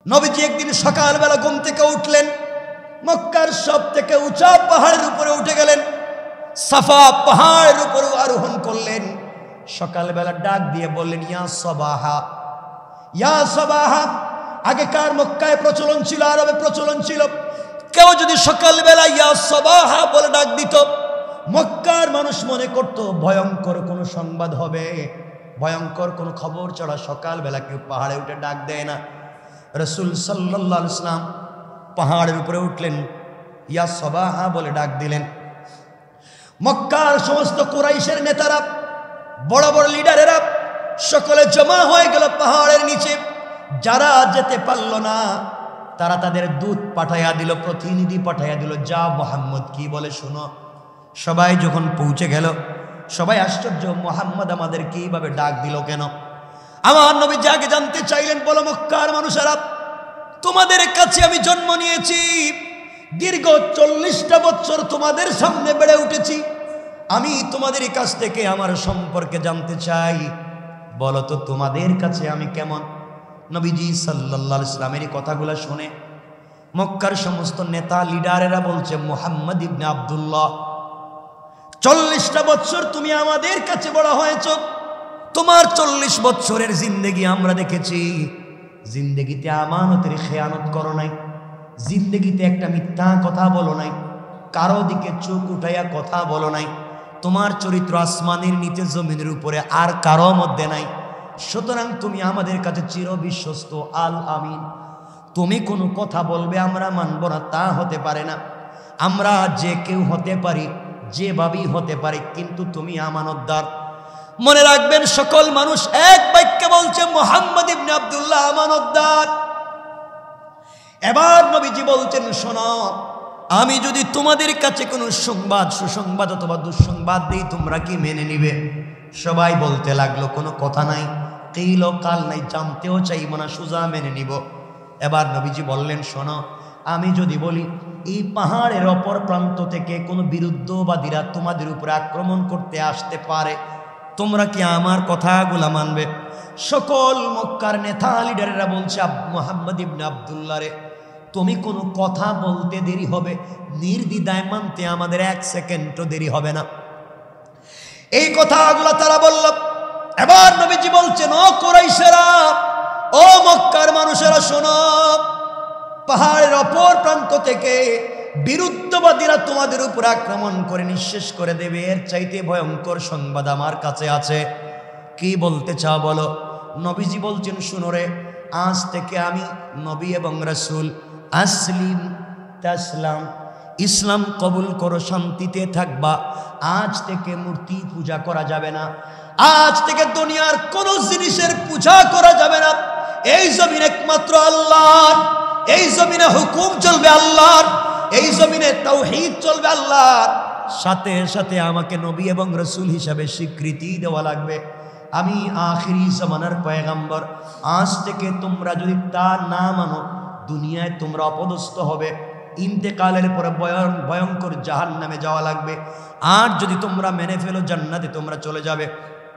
নবীজি একদিন সকালবেলা ঘুম থেকে উঠলেন, মক্কার সব থেকে উঁচা পাহাড়ের উপরে উঠে গেলেন, সাফা পাহাড়ের উপরে আরোহণ করলেন। সকালবেলা ডাক দিয়ে বললেন, ইয়া সবাহা, ইয়া সবাহা। আগেকার মক্কায় প্রচলন ছিল, আরবে প্রচলন ছিল, কেউ যদি সকালবেলা ইয়া সবাহা বলে ডাক দিত, মক্কার মানুষ মনে করত ভয়ঙ্কর কোনো সংবাদ হবে, ভয়ঙ্কর কোনো খবর ছাড়া সকালবেলা কেউ পাহাড়ে উঠে ডাক দেয় না। রাসূল সাল্লাল্লাহু আলাইহি ওয়াসাল্লাম পাহাড়ের উপরে উঠলেন, ইয়া সবাহা বলে ডাক দিলেন। মক্কার সমস্ত কুরাইশের নেতারা, বড় বড় লিডারেরা সকলে জমা হয়ে গেল পাহাড়ের নিচে। যারা যেতে পারল না তারা তাদের দূত পাঠাইয়া দিল, প্রতিনিধি পাঠাইয়া দিল, যা মুহাম্মদ কি বলে শুনো। সবাই যখন পৌঁছে গেল, সবাই আশ্চর্য, মুহাম্মদ আমাদের কিভাবে ডাক দিল কেন? আমার নবী যাকে জানতে চাইলেন, বলো মক্কার মানুষেরা, তোমাদের কাছে আমি জন্ম নিয়েছি, দীর্ঘ 40টা বছর তোমাদের সামনে বেড়ে উঠেছি, আমি তোমাদের কাছ থেকে আমার সম্পর্কে জানতে চাই, বলো তো তোমাদের কাছে আমি কেমন? নবীজি সাল্লাল্লাহু আলাইহি ওয়াসাল্লামের এই কথাগুলো শুনে মক্কার সমস্ত নেতা লিডারেরা বলছে, মুহাম্মদ ইবনে আব্দুল্লাহ, 40টা বছর তুমি আমাদের কাছে বড় হয়েছ, তোমার 40 বছরের জিন্দেগি আমরা দেখেছি, জিন্দেগিতে আমানতের খেয়ানত করো নাই, জিন্দেগিতে একটা মিথ্যা কথা বলো নাই, কারো দিকে চোখ উঠাইয়া কথা বলো নাই, তোমার চরিত্র আসমানের নিচে জমিনের উপরে আর কারো মধ্যে নাই, সুতরাং তুমি আমাদের কাছে চির বিশ্বস্ত আল আমিন। তুমি কোনো কথা বলবে আমরা মানব না, তা হতে পারে না। আমরা যে কেউ হতে পারি, যেভাবেই হতে পারে, কিন্তু তুমি আমানতদার। মনে রাখবেন, সকল মানুষ এক বাক্যে বলছে, মুহাম্মদ ইবনে আব্দুল্লাহ আমানতদার। এবার নবীজি বলছেন, শোনো, আমি যদি তোমাদের কাছে কোনো সংবাদ, সুসংবাদ অথবা দুঃসংবাদ দিই, তোমরা কি মেনে নিবে? সবাই বলতে লাগলো, কোনো কথা নাই, কিল কাল নাই, জানতেও চাইব না, সোজা মেনে নিব। এবার নবীজি বললেন, শোনো, আমি যদি বলি এই পাহাড়ের অপর প্রান্ত থেকে কোনো বিরুদ্ধবাদীরা তোমাদের উপরে আক্রমণ করতে আসতে পারে, তোমরা কি আমার কথাগুলা মানবে? সকল মক্কার নেতা লিডারেরা বলছে, মুহাম্মদ ইবনে আব্দুল্লাহ রে, তুমি কোনো কথা বলতে দেরি হবে, নির্দ্বিধায় মানতে আমাদের 1 সেকেন্ডও দেরি হবে না। এই কথাগুলো তারা বলল। এবার নবীজি বলছেন, ও কুরাইশেরা, ও মক্কার মানুষেরা, শোনো, পাহাড়ের অপর প্রান্ত থেকে বিরুদ্ধবাদীরা তোমাদের উপর আক্রমণ করে নিঃশেষ করে দেবে, এর চাইতে ভয়ঙ্কর সংবাদ আমার কাছে আছে। কি বলতে চাও বলো? নবীজি বলছেন, শুনো রে, আজ থেকে আমি নবী এবং রাসূল, আসলিম তাসলাম, ইসলাম কবুল করো, শান্তিতে থাকবা। আজ থেকে মূর্তি পূজা করা যাবে না, আজ থেকে দুনিয়ার কোন জিনিসের পূজা করা যাবে না। এই জমিন একমাত্র আল্লাহর, এই জমিনে হুকুম চলবে আল্লাহর, এই জমিনে তাওহীদ চলবে আল্লাহর, সাথে সাথে আমাকে নবী এবং রাসূল হিসাবে স্বীকৃতি দেওয়া লাগবে। আমি আখিরি জামানার পয়গম্বর। আজ থেকে তোমরা যদি তা না মানো, দুনিয়ায় তোমরা অপদস্থ হবে, ইন্তেকালের পরে ভয়ঙ্কর জাহান্নামে যাওয়া লাগবে। আর যদি তোমরা মেনে ফেলো, জান্নাতে তোমরা চলে যাবে।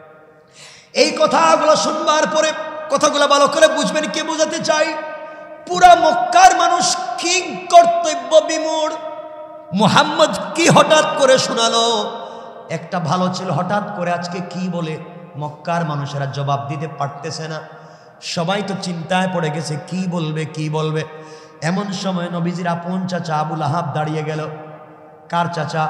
এই কথাগুলো শুনবার পরে, কথাগুলো ভালো করে বুঝবেন, কে বোঝাতে চাই, পুরা মক্কার মানুষ কি কর্তব্য বিমূঢ়। মুহাম্মদ কি হঠাৎ করে শোনালো? একটা ভালো ছিল, হঠাৎ করে আজকে কি বলে? মক্কার মানুষেরা জবাব দিতে পারতেছে না, সবাই তো চিন্তায় পড়ে গেছে, কি বলবে কি বলবে। এমন সময় নবীজির আপন চাচা আবু লাহাব দাঁড়িয়ে গেল। কার চাচা?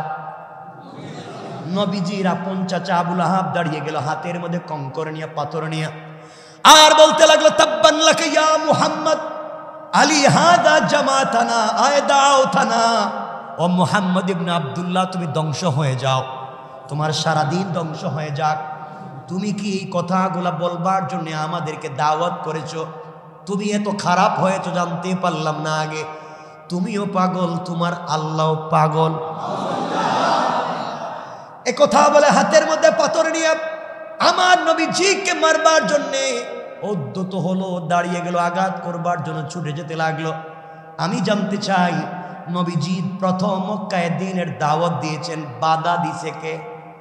নবীজির আপন চাচা আবু লাহাব দাঁড়িয়ে গেল, হাতের মধ্যে কঙ্কর নিয়ে, পাথর নিয়ে, আর বলতে লাগলো, তাব্বান লাকা ইয়া মুহাম্মদ, আলী হাদা জামাতানা আয়দাও থানা। ও মুহাম্মদ ইবনে আব্দুল্লাহ, তুমি ধ্বংস হয়ে যাও, তোমার সারা দিন ধ্বংস হয়ে যাক। তুমি কি এই কথাগুলা বলবার জন্য আমাদেরকে দাওয়াত করেছো? তুমি এত খারাপ হয়েছো জানতে পারলাম না আগে। তুমিও পাগল, তোমার আল্লাহ পাগল। এ কথা বলে হাতের মধ্যে পাথর নিয়ে আমার নবীজিকে মারবার জন্যে উদ্যত হলো, দাঁড়িয়ে গেল, আঘাত করবার জন্য ছুটে যেতে লাগলো। আমি জানতে চাই, নবীজি প্রথম মক্কায় দ্বীনের দাওয়াত দিয়েছেন, বাধা দিছে কে?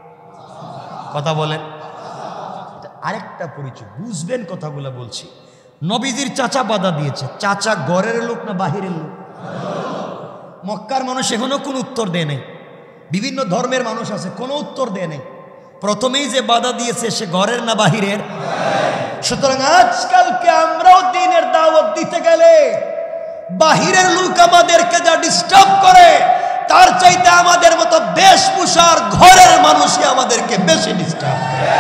কথা বলেন। আরেকটা পরিচয় বুঝবেন, কথাগুলো বলছি। নবীজির চাচা বাধা দিয়েছে। চাচা ঘরের লোক না বাহিরের লোক? মক্কার মানুষ এখনো কোনো উত্তর দেয় নাই। বিভিন্ন ধর্মের মানুষ আছে, কোনো উত্তর দেয় নাই। প্রথমেই যে বাধা দিয়েছে সে ঘরের না বাহিরের? সুতরাং আজকালকে আমরাও দ্বীনের দাওয়াত দিতে গেলে বাহিরের লোক আমাদেরকে যা ডিস্টার্ব করে, তার চাইতে আমাদের মতো বেশভূষার ঘরের মানুষই আমাদেরকে বেশি ডিস্টার্ব করে।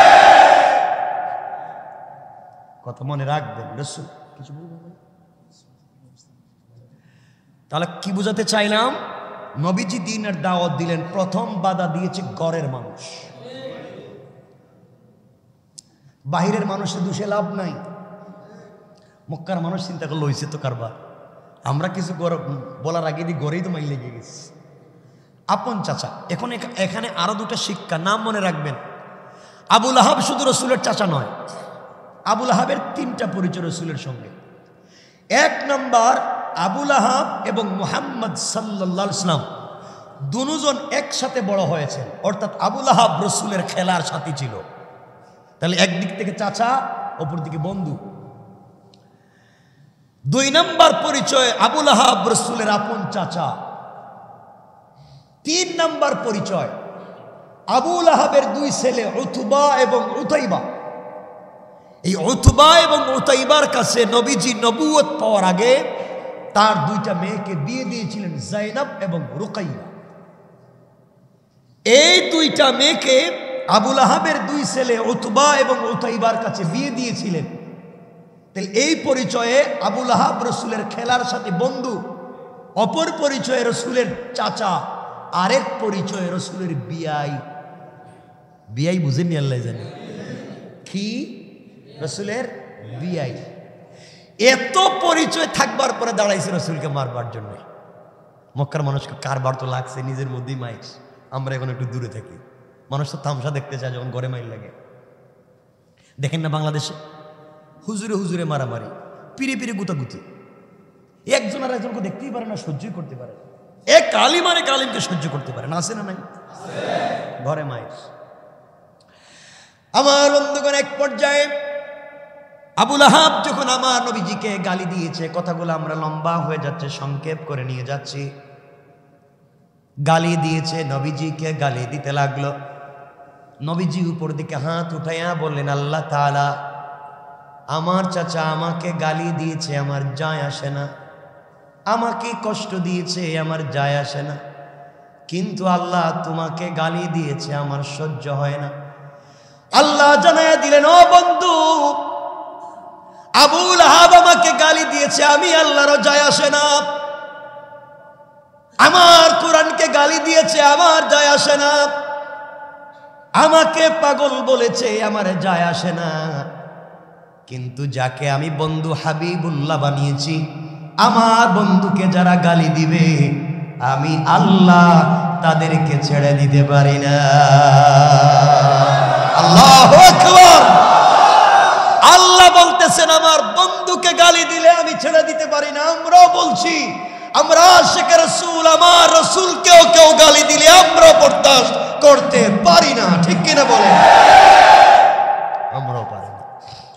কথা মনে রাখবেন। রাসূল কিছু বলবেন? তাহলে কি বুঝাতে চাইলাম? নবীজি দ্বীনের দাওয়াত দিলেন, প্রথম বাধা দিয়েছে ঘরের মানুষ। বাহিরের মানুষের দোষে লাভ নাই। মক্কার মানুষ চিন্তা করলো হইছে তো কারবার, আমরা কিছু বলার আগে দিয়ে গড়েই তো মাইল লেগে গেছে। আপন চাচা। এখন এখানে আরো দুটো শিক্ষা, নাম মনে রাখবেন। আবু লাহাব শুধু রসুলের চাচা নয়, আবু লাহাবের তিনটা পরিচয় রসুলের সঙ্গে। এক নাম্বার, আবু লাহাব এবং মুহাম্মদ সাল্লাল্লাহু আলাইহি ওয়াসাল্লাম দুজন একসাথে বড় হয়েছে, অর্থাৎ আবু লাহাব রসুলের খেলার সাথী ছিল। তাহলে একদিক থেকে চাচা, অপর দিকে বন্ধু। দুই নাম্বার পরিচয়, আবু লাহাব রসুলের আপন চাচা। তিন নাম্বার পরিচয়, আবু লাহাবের দুই ছেলে উতবা এবং উতাইবা। এই উতবা এবং উতাইবার কাছে নবীজি নবুয়ত পাওয়ার আগে তার দুইটা মেয়েকে বিয়ে দিয়েছিলেন, যায়নাব এবং রুকাইয়া। এই দুইটা মেয়েকে আবু লাহাবের দুই ছেলে উতবা এবং উতাইবার কাছে বিয়ে দিয়েছিলেন। তাহলে এই পরিচয়ে আবু লাহাব রসুলের খেলার সাথে বন্ধু, অপর পরিচয়ে রসুলের চাচা, আরেক পরিচয়ে রসুলের বিয়াই। বিয়াই বুঝেননি? আল্লাহ জানে কি রসুলের বিয়াই। এত পরিচয় থাকবার পরে দাঁড়াইছে রসুলকে মারবার জন্য। মক্কার মানুষকে কারবার তো লাগছে, নিজের মধ্যেই মাইস। আমরা এখন একটু দূরে থাকি, মানুষ তো তামসা দেখতে চায় যখন ঘরে মাইল লাগে। দেখেন না বাংলাদেশে হুজুরে হুজুরে মারামারি, পিড়ে পিড়ে গুতাগুতি, একজন আর একজনকে দেখতেই পারে না, সহ্যই করতে পারে। এক কালিম আর এক আলিমকে সহ্য করতে পারে না, আছে না নাই? ঘরে মাইস। আমার বন্ধুগণ, এক পর্যায়ে আবু লাহাব যখন আমার নবীজিকে গালি দিয়েছে, কথাগুলো আমরা লম্বা হয়ে যাচ্ছে, সংক্ষেপ করে নিয়ে যাচ্ছি। গালি দিয়েছে, নবীজিকে গালি দিতে লাগলো। নবীজি উপর দিকে হাত উঠাইয়া বললেন, আল্লাহ তাআলা, আমার চাচা আমাকে গালি দিয়েছে, আমার যায় আসে না। আমাকে কষ্ট দিয়েছে, আমার যায় আসে না। কিন্তু আল্লাহ তোমাকে গালি দিয়েছে, আমার সহ্য হয় না। আল্লাহ জানায়া দিলেন, ও বন্ধু, আবু লাহাব আমাকে গালি দিয়েছে, আমি আল্লাহরও যায় আসে না। আমার কোরআনকে গালি দিয়েছে, আমার যায় আসে না। আমাকে পাগল বলেছে, আমার যায় আসে না। কিন্তু যাকে আমি বন্ধু হাবিবুল্লাহ বানিয়েছি, আমার বন্ধুকে যারা গালি দিবে, আমি আল্লাহ তাদেরকে ছেড়ে দিতে পারি না। আল্লাহু আকবার। আল্লাহ বলতেছেন, আমার বন্ধুকে গালি দিলে আমি ছেড়ে দিতে পারি না। আমরাও বলছি, আমরা আশিক রাসূল, আমার রাসূলকেও কেউ গালি দিলে আমরা বরদাস্ত করতে পারি না। ঠিক কিনা বলেন? আমরাও পারি না।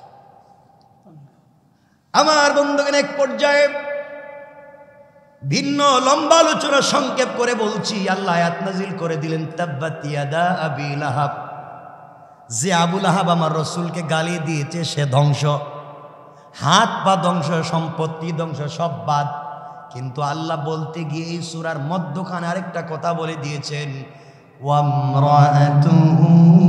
আমার বন্ধুগণ, এক পর্যায়ে ভিন্ন লম্বা আলোচনা সংক্ষেপ করে বলছি, আল্লাহ আয়াত নাজিল করে দিলেন, তাব্বাত ইয়াদা আবি লাহাব। যে আবু লাহাব আমার রসুলকে গালি দিয়েছে সে ধ্বংস, হাত পা ধ্বংস, সম্পত্তি ধ্বংস, সব বাদ। কিন্তু আল্লাহ বলতে গিয়ে এই সূরার মধ্যখানে আরেকটা কথা বলে দিয়েছেন, ওয়ামরাতুহু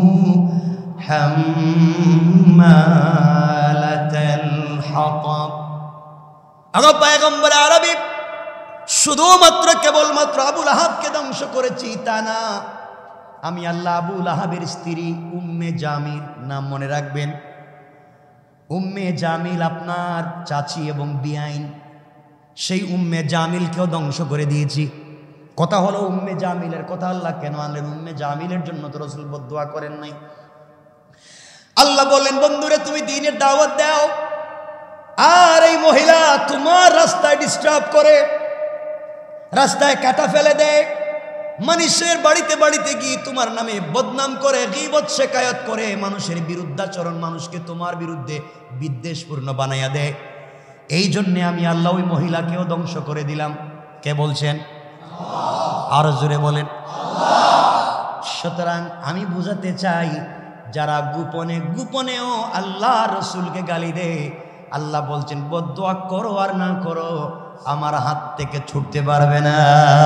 হাম্মালাতাল হাতাব। আগো পয়গম্বর আরবি শুধুমাত্র কেবলমাত্র আবু লাহাবকে ধ্বংস করেছি তা না, আমি আল্লাহ আবু লাহাবের স্ত্রী উম্মে জামিল, নাম মনে রাখবেন, উম্মে জামিল আপনার চাচি এবং বিআইন, সেই উম্মে জামিলকেও ধ্বংস করে দিয়েছি। কথা হলো উম্মে জামিলের কথা আল্লাহ কেন আনলেন? উম্মে জামিলের জন্য তো রাসূল বদদুয়া করেন নাই। আল্লাহ বললেন, বন্ধুরে তুমি দ্বীনের দাওয়াত দাও, আর এই মহিলা তোমার রাস্তায় ডিস্টার্ব করে, রাস্তায় কাটা ফেলে দেয়, মানুষের বাড়িতে বাড়িতে গিয়ে তোমার নামে বদনাম করে, গীবত শেকায়ত করে, মানুষের বিরুদ্ধাচরণ, মানুষকে তোমার বিরুদ্ধে বিদ্বেষপূর্ণ বানাইয়া দেয়। এই জন্যে আমি আল্লাহ ওই মহিলাকেও ধ্বংস করে দিলাম। কে বলছেন? আরো জোরে বলেন। সুতরাং আমি বুঝাতে চাই, যারা গোপনে গোপনেও আল্লাহ রসুলকে গালি দেয়, আল্লাহ বলছেন বদদুয়া করো আর না করো, আমার হাত থেকে ছুটতে পারবে না।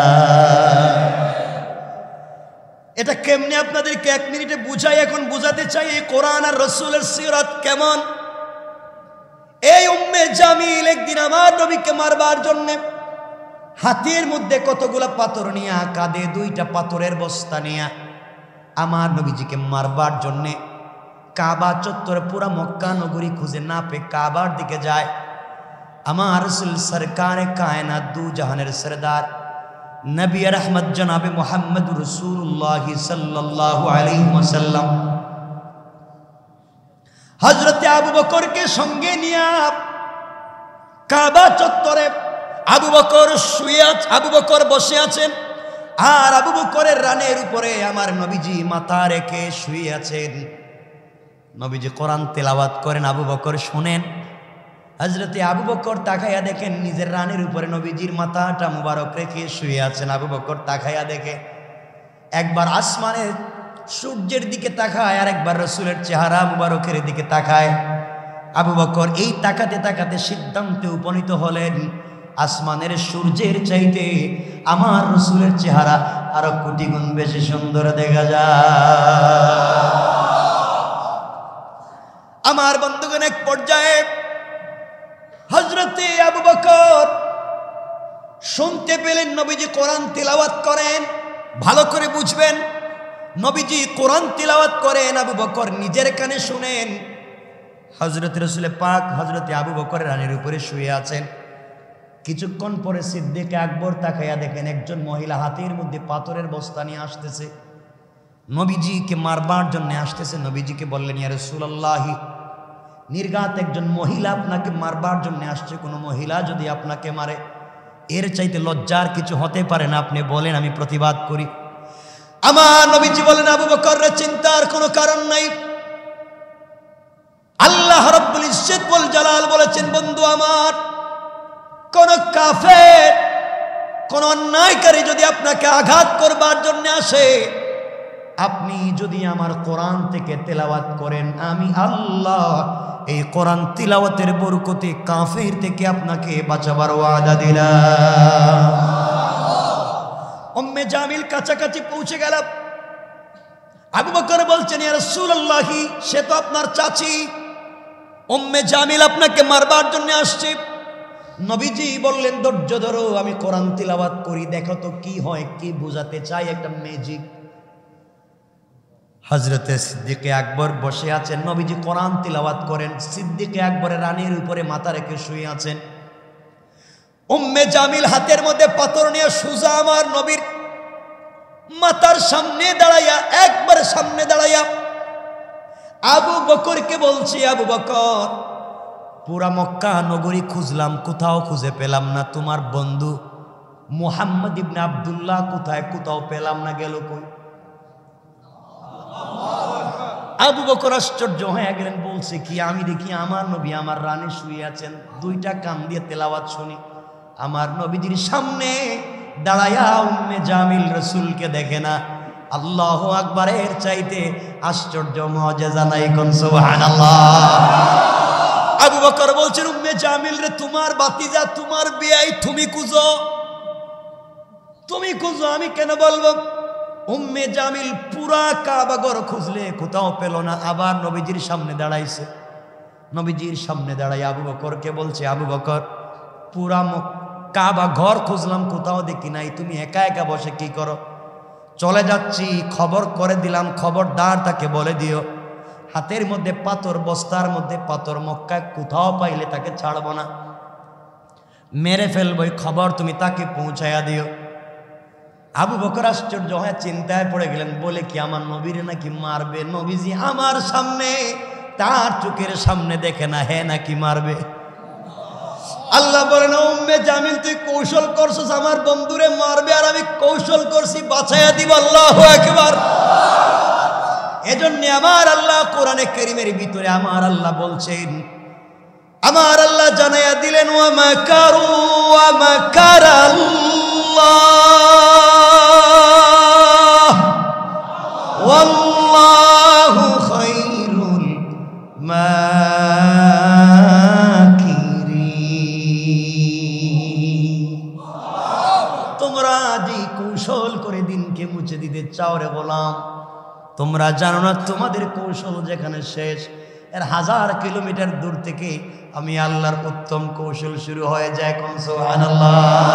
এটা কেমনে আপনাদেরকে 1 মিনিটে বুঝাই, এখন বুঝাতে চাই এই কোরআন আর রসুলের সিরাত কেমন। এই উম্মে জামিল একদিন আমার নবীকে মারবার জন্যে হাতের মধ্যে কতগুলা পাথর নিয়া, কাঁধে 2টা পাথরের বস্তা নিয়া আমার নবীজিকে মারবার জন্যে কাবা চত্বরে পুরা মক্কা নগরী খুঁজে না পেয়ে কাবার দিকে যায়। আমার রাসূল সরকারে কায়নাত, দু জাহানের সরদার নবী রহমত জনাবে মুহাম্মদ রাসূলুল্লাহ সাল্লাল্লাহু আলাইহি ওয়াসাল্লাম হযরত আবু বকরকে সঙ্গে নিয়ে কাবা চত্বরে আবু বকর শুয়ে আছে, আবু বকর বসে আছেন, আর আবু বকরের রানের উপরে আমার নবীজি মাথা রেখে শুয়ে আছেন। নবীজি কোরআন তেলাওয়াত করেন, আবু বকর শুনেন। হযরতে আবু বকর তাকাইয়া দেখেন নিজের রানের উপরে নবীজির মাথাটা মুবারক রেখে শুয়ে আছেন। আবু বকর তাকাইয়া দেখে, একবার আসমানের সূর্যের দিকে তাকায়, আর একবার রাসূলের চেহারা মুবারকের দিকে তাকায়। আবু বকর এই তাকাতে তাকাতে সিদ্ধান্তে উপনীত হলেন, আসমানের সূর্যের চাইতে আমার রাসূলের চেহারা আরো কোটি গুণ বেশি সুন্দর দেখা যায়। আমার বন্ধুগণ, এক পর্যায়ে হযরতে আবু বকর শুনতে পেলেন নবীজি কোরআন তিলাওয়াত করেন। ভালো করে বুঝবেন, নবীজি কোরআন তিলাওয়াত করেন, আবু বকর নিজের কানে শুনেন। হযরত রাসূল পাক হযরতে আবু বকরের রানের উপরে শুয়ে আছেন। কিছুক্ষণ পরে সিদ্দিক আকবর তাকাইয়া দেখেন একজন মহিলা হাতের মধ্যে পাথরের বস্তা নিয়ে আসতেছে, নবীজিকে মারবার জন্য আসতেছে। নবীজিকে বললেন, ইয়া রাসূলুল্লাহ, নির্ঘাত একজন মহিলা আপনাকে মারবার জন্য আসছে, কোনো মহিলা যদি আপনাকে মারে এর চাইতে লজ্জার কিছু হতে পারে না, আপনি বলেন আমি প্রতিবাদ করি। আমার নবীজি বলেন, আবু বকরের চিন্তার কোনো কারণ নাই। আল্লাহ রাব্বুল ইজ্জত ওয়াল জালাল বলেছেন, বন্ধু আমার, কোন কাফের, কোন অন্যায়কারী যদি আপনাকে আঘাত করবার জন্য আসে, আপনি যদি আমার কোরআন থেকে তেলাওয়াত করেন, আমি আল্লাহ এই কোরআন তিলাওয়াতের বরকতে কাফের থেকে আপনাকে বাঁচাবার ওয়াদা দিলাম। উম্মে জামিল কাছাকাছি পৌঁছে গেল। আবু বকর বলছেন, ইয়া রাসূলুল্লাহ, সে তো আপনার চাচী, উম্মে জামিল আপনাকে মারবার জন্য আসছে। নবীজি বললেন, ধৈর্য ধরো, আমি কোরআন তিলাওয়াত করি, দেখো তো কি হয়, কি বোঝাতে চাই, একটা ম্যাজিক। হযরতে সিদ্দিকে আকবর বসে আছেন, নবীজি কোরআন তিলাওয়াত করেন, সিদ্দিকে আকবরের রানের উপরে মাথা রেখে শুয়ে আছেন। উম্মে জামিল হাতের মধ্যে পাথর নিয়ে সোজা আমার নবীর মাথার সামনে দাঁড়াইয়া, একবার সামনে দাঁড়াইয়া আবু বকরকে বলছি, আবু বকর, পুরা মক্কা নগরী খুঁজলাম, কোথাও খুঁজে পেলাম না, তোমার বন্ধু মুহাম্মদ ইবনে আব্দুল্লাহ কোথায়, কোথাও পেলাম না, গেল কই? আবু বকর আশ্চর্য হয়ে গেলেন, বলছে কি, আমি দেখি আমার নবী আমার রানে শুয়ে আছেন, 2টা কান দিয়ে তেলাওয়াত শুনি, আমার নবীজির সামনে দাঁড়ায়া উম্মে জামিল রাসূলকে দেখে না। আল্লাহু আকবার, এর চাইতে আশ্চর্য মুআজিজা নাই, কোন সুবহানাল্লাহ। আবু বকর বলছেন, উম্মে জামিল রে, তোমার বাতিজা, তোমার বিয়াই, তুমি খুঁজো, তুমি খুঁজো, আমি কেন বলবো? উম্মে জামিল পুরা কাবা ঘর খুঁজলে কোথাও পেল না, আবার নবীজির সামনে দাঁড়াইছে। নবীজির সামনে দাঁড়াই আবু বকরকে বলছে, আবু বকর, পুরা কাবা ঘর খুঁজলাম, কোথাও দেখি নাই, তুমি একা একা বসে কি করো? চলে যাচ্ছি, খবর করে দিলাম, খবরদার তাকে বলে দিও, হাতের মধ্যে পাথর, বস্তার মধ্যে পাথর, মক্কায় কোথাও পাইলে তাকে ছাড়বো না, মেরে ফেলবো, খবর তুমি তাকে পৌঁছাইয়া দিও। আবু বকর আশ্চর্য হয়ে চিন্তায় পড়ে গেলেন, বলে কি আমার নবীরে নাকি মারবে? নবীজি আমার সামনে, তার চোখের সামনে দেখে না, হে নাকি মারবে? আল্লাহ বলেন, উম্মে জামিল তুই কৌশল করছিস আমার বন্ধুরে মারবে, আর আমি কৌশল করছি বাঁচাইয়া দিব। আল্লাহু আকবার। এজন্য আমার আল্লাহ কোরআনে কারীমের ভিতরে আমার আল্লাহ বলছেন, আমার আল্লাহ জানাইয়া দিলেন, ওয়া মাকারু ওয়া মাকারাল্লাহ ওয়াল্লাহু খায়রুল মাকিরিন। তোমরা যে কৌশল করে দিনকে মুছে দিতে চাও রে গোলাম, তোমরা জানো না তোমাদের কৌশল যেখানে শেষ, এর 1000 কিলোমিটার দূর থেকে আমি আল্লাহর উত্তম কৌশল শুরু হয়ে যায়। কোন সুবহানাল্লাহ।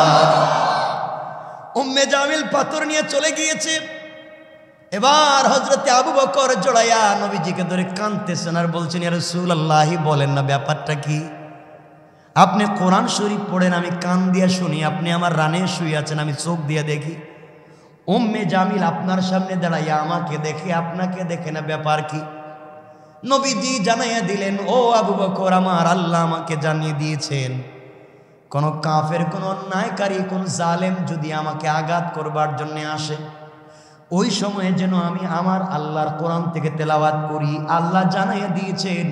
উম্মে জামিল পাথর নিয়ে চলে গিয়েছে। এবার হযরতে আবু বকর জড়াইয়া নবীজিকে ধরে কাঁদতেছেন আর বলছেন, ইয়া রাসূলুল্লাহ বলেন না ব্যাপারটা কি? আপনি কোরআন শরীফ পড়েন, আমি কান দিয়ে শুনি, আপনি আমার রানে শুয়ে আছেন, আমি চোখ দিয়ে দেখি। উম্মে জামিল আপনার সামনে দাঁড়াইয়া আমাকে দেখে, আপনাকে দেখে না, ব্যাপার কি? নবীজি জানাইয়া দিলেন, ও আবু বকর, আমার আল্লাহ আমাকে জানিয়ে দিয়েছেন, কোন কাফের, কোন অন্যায়কারী, কোন জালেম যদি আমাকে আঘাত করবার জন্য আসে, ওই সময়ে যেন আমি আমার আল্লাহর কোরআন থেকে তেলাওয়াত করি। আল্লাহ জানাইয়া দিয়েছেন,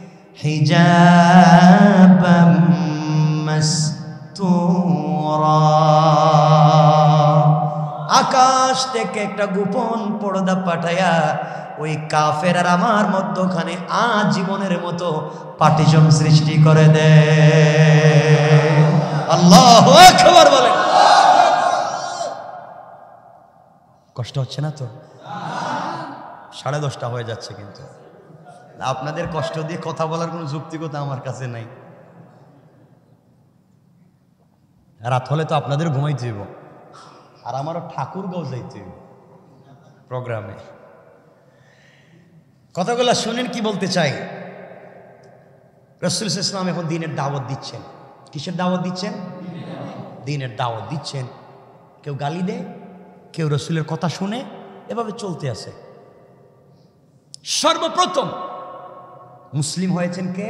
হিজাবাম মাসতুরা, আকাশ থেকে একটা গোপন পর্দা পাঠাইয়া ওই কাফের আর আমার মধ্যখানে আজীবনের মতো পার্টিশন সৃষ্টি করে দে। আল্লাহু আকবার বলেন। কষ্ট হচ্ছে না তো? 10:30 হয়ে যাচ্ছে, কিন্তু আপনাদের কষ্ট দিয়ে কথা বলার কোনো যুক্তিকতা আমার কাছে নাই। রাত হলে তো আপনাদের ঘুমাইতে হইব, আর আমারও ঠাকুরগাঁও যাইতে হইব প্রোগ্রামে। কথাগুলো শুনেন কি বলতে চাই। রাসূল সাল্লাল্লাহু আলাইহি ওয়াসাল্লাম এখন দ্বীনের দাওয়াত দিচ্ছেন। কিসের দাওয়াত দিচ্ছেন? দ্বীনের দাওয়াত দিচ্ছেন। কেউ গালি দেয়, কেউ রাসূলের কথা শুনে, এভাবে চলতে আছে। সর্বপ্রথম মুসলিম হয়েছেন কে?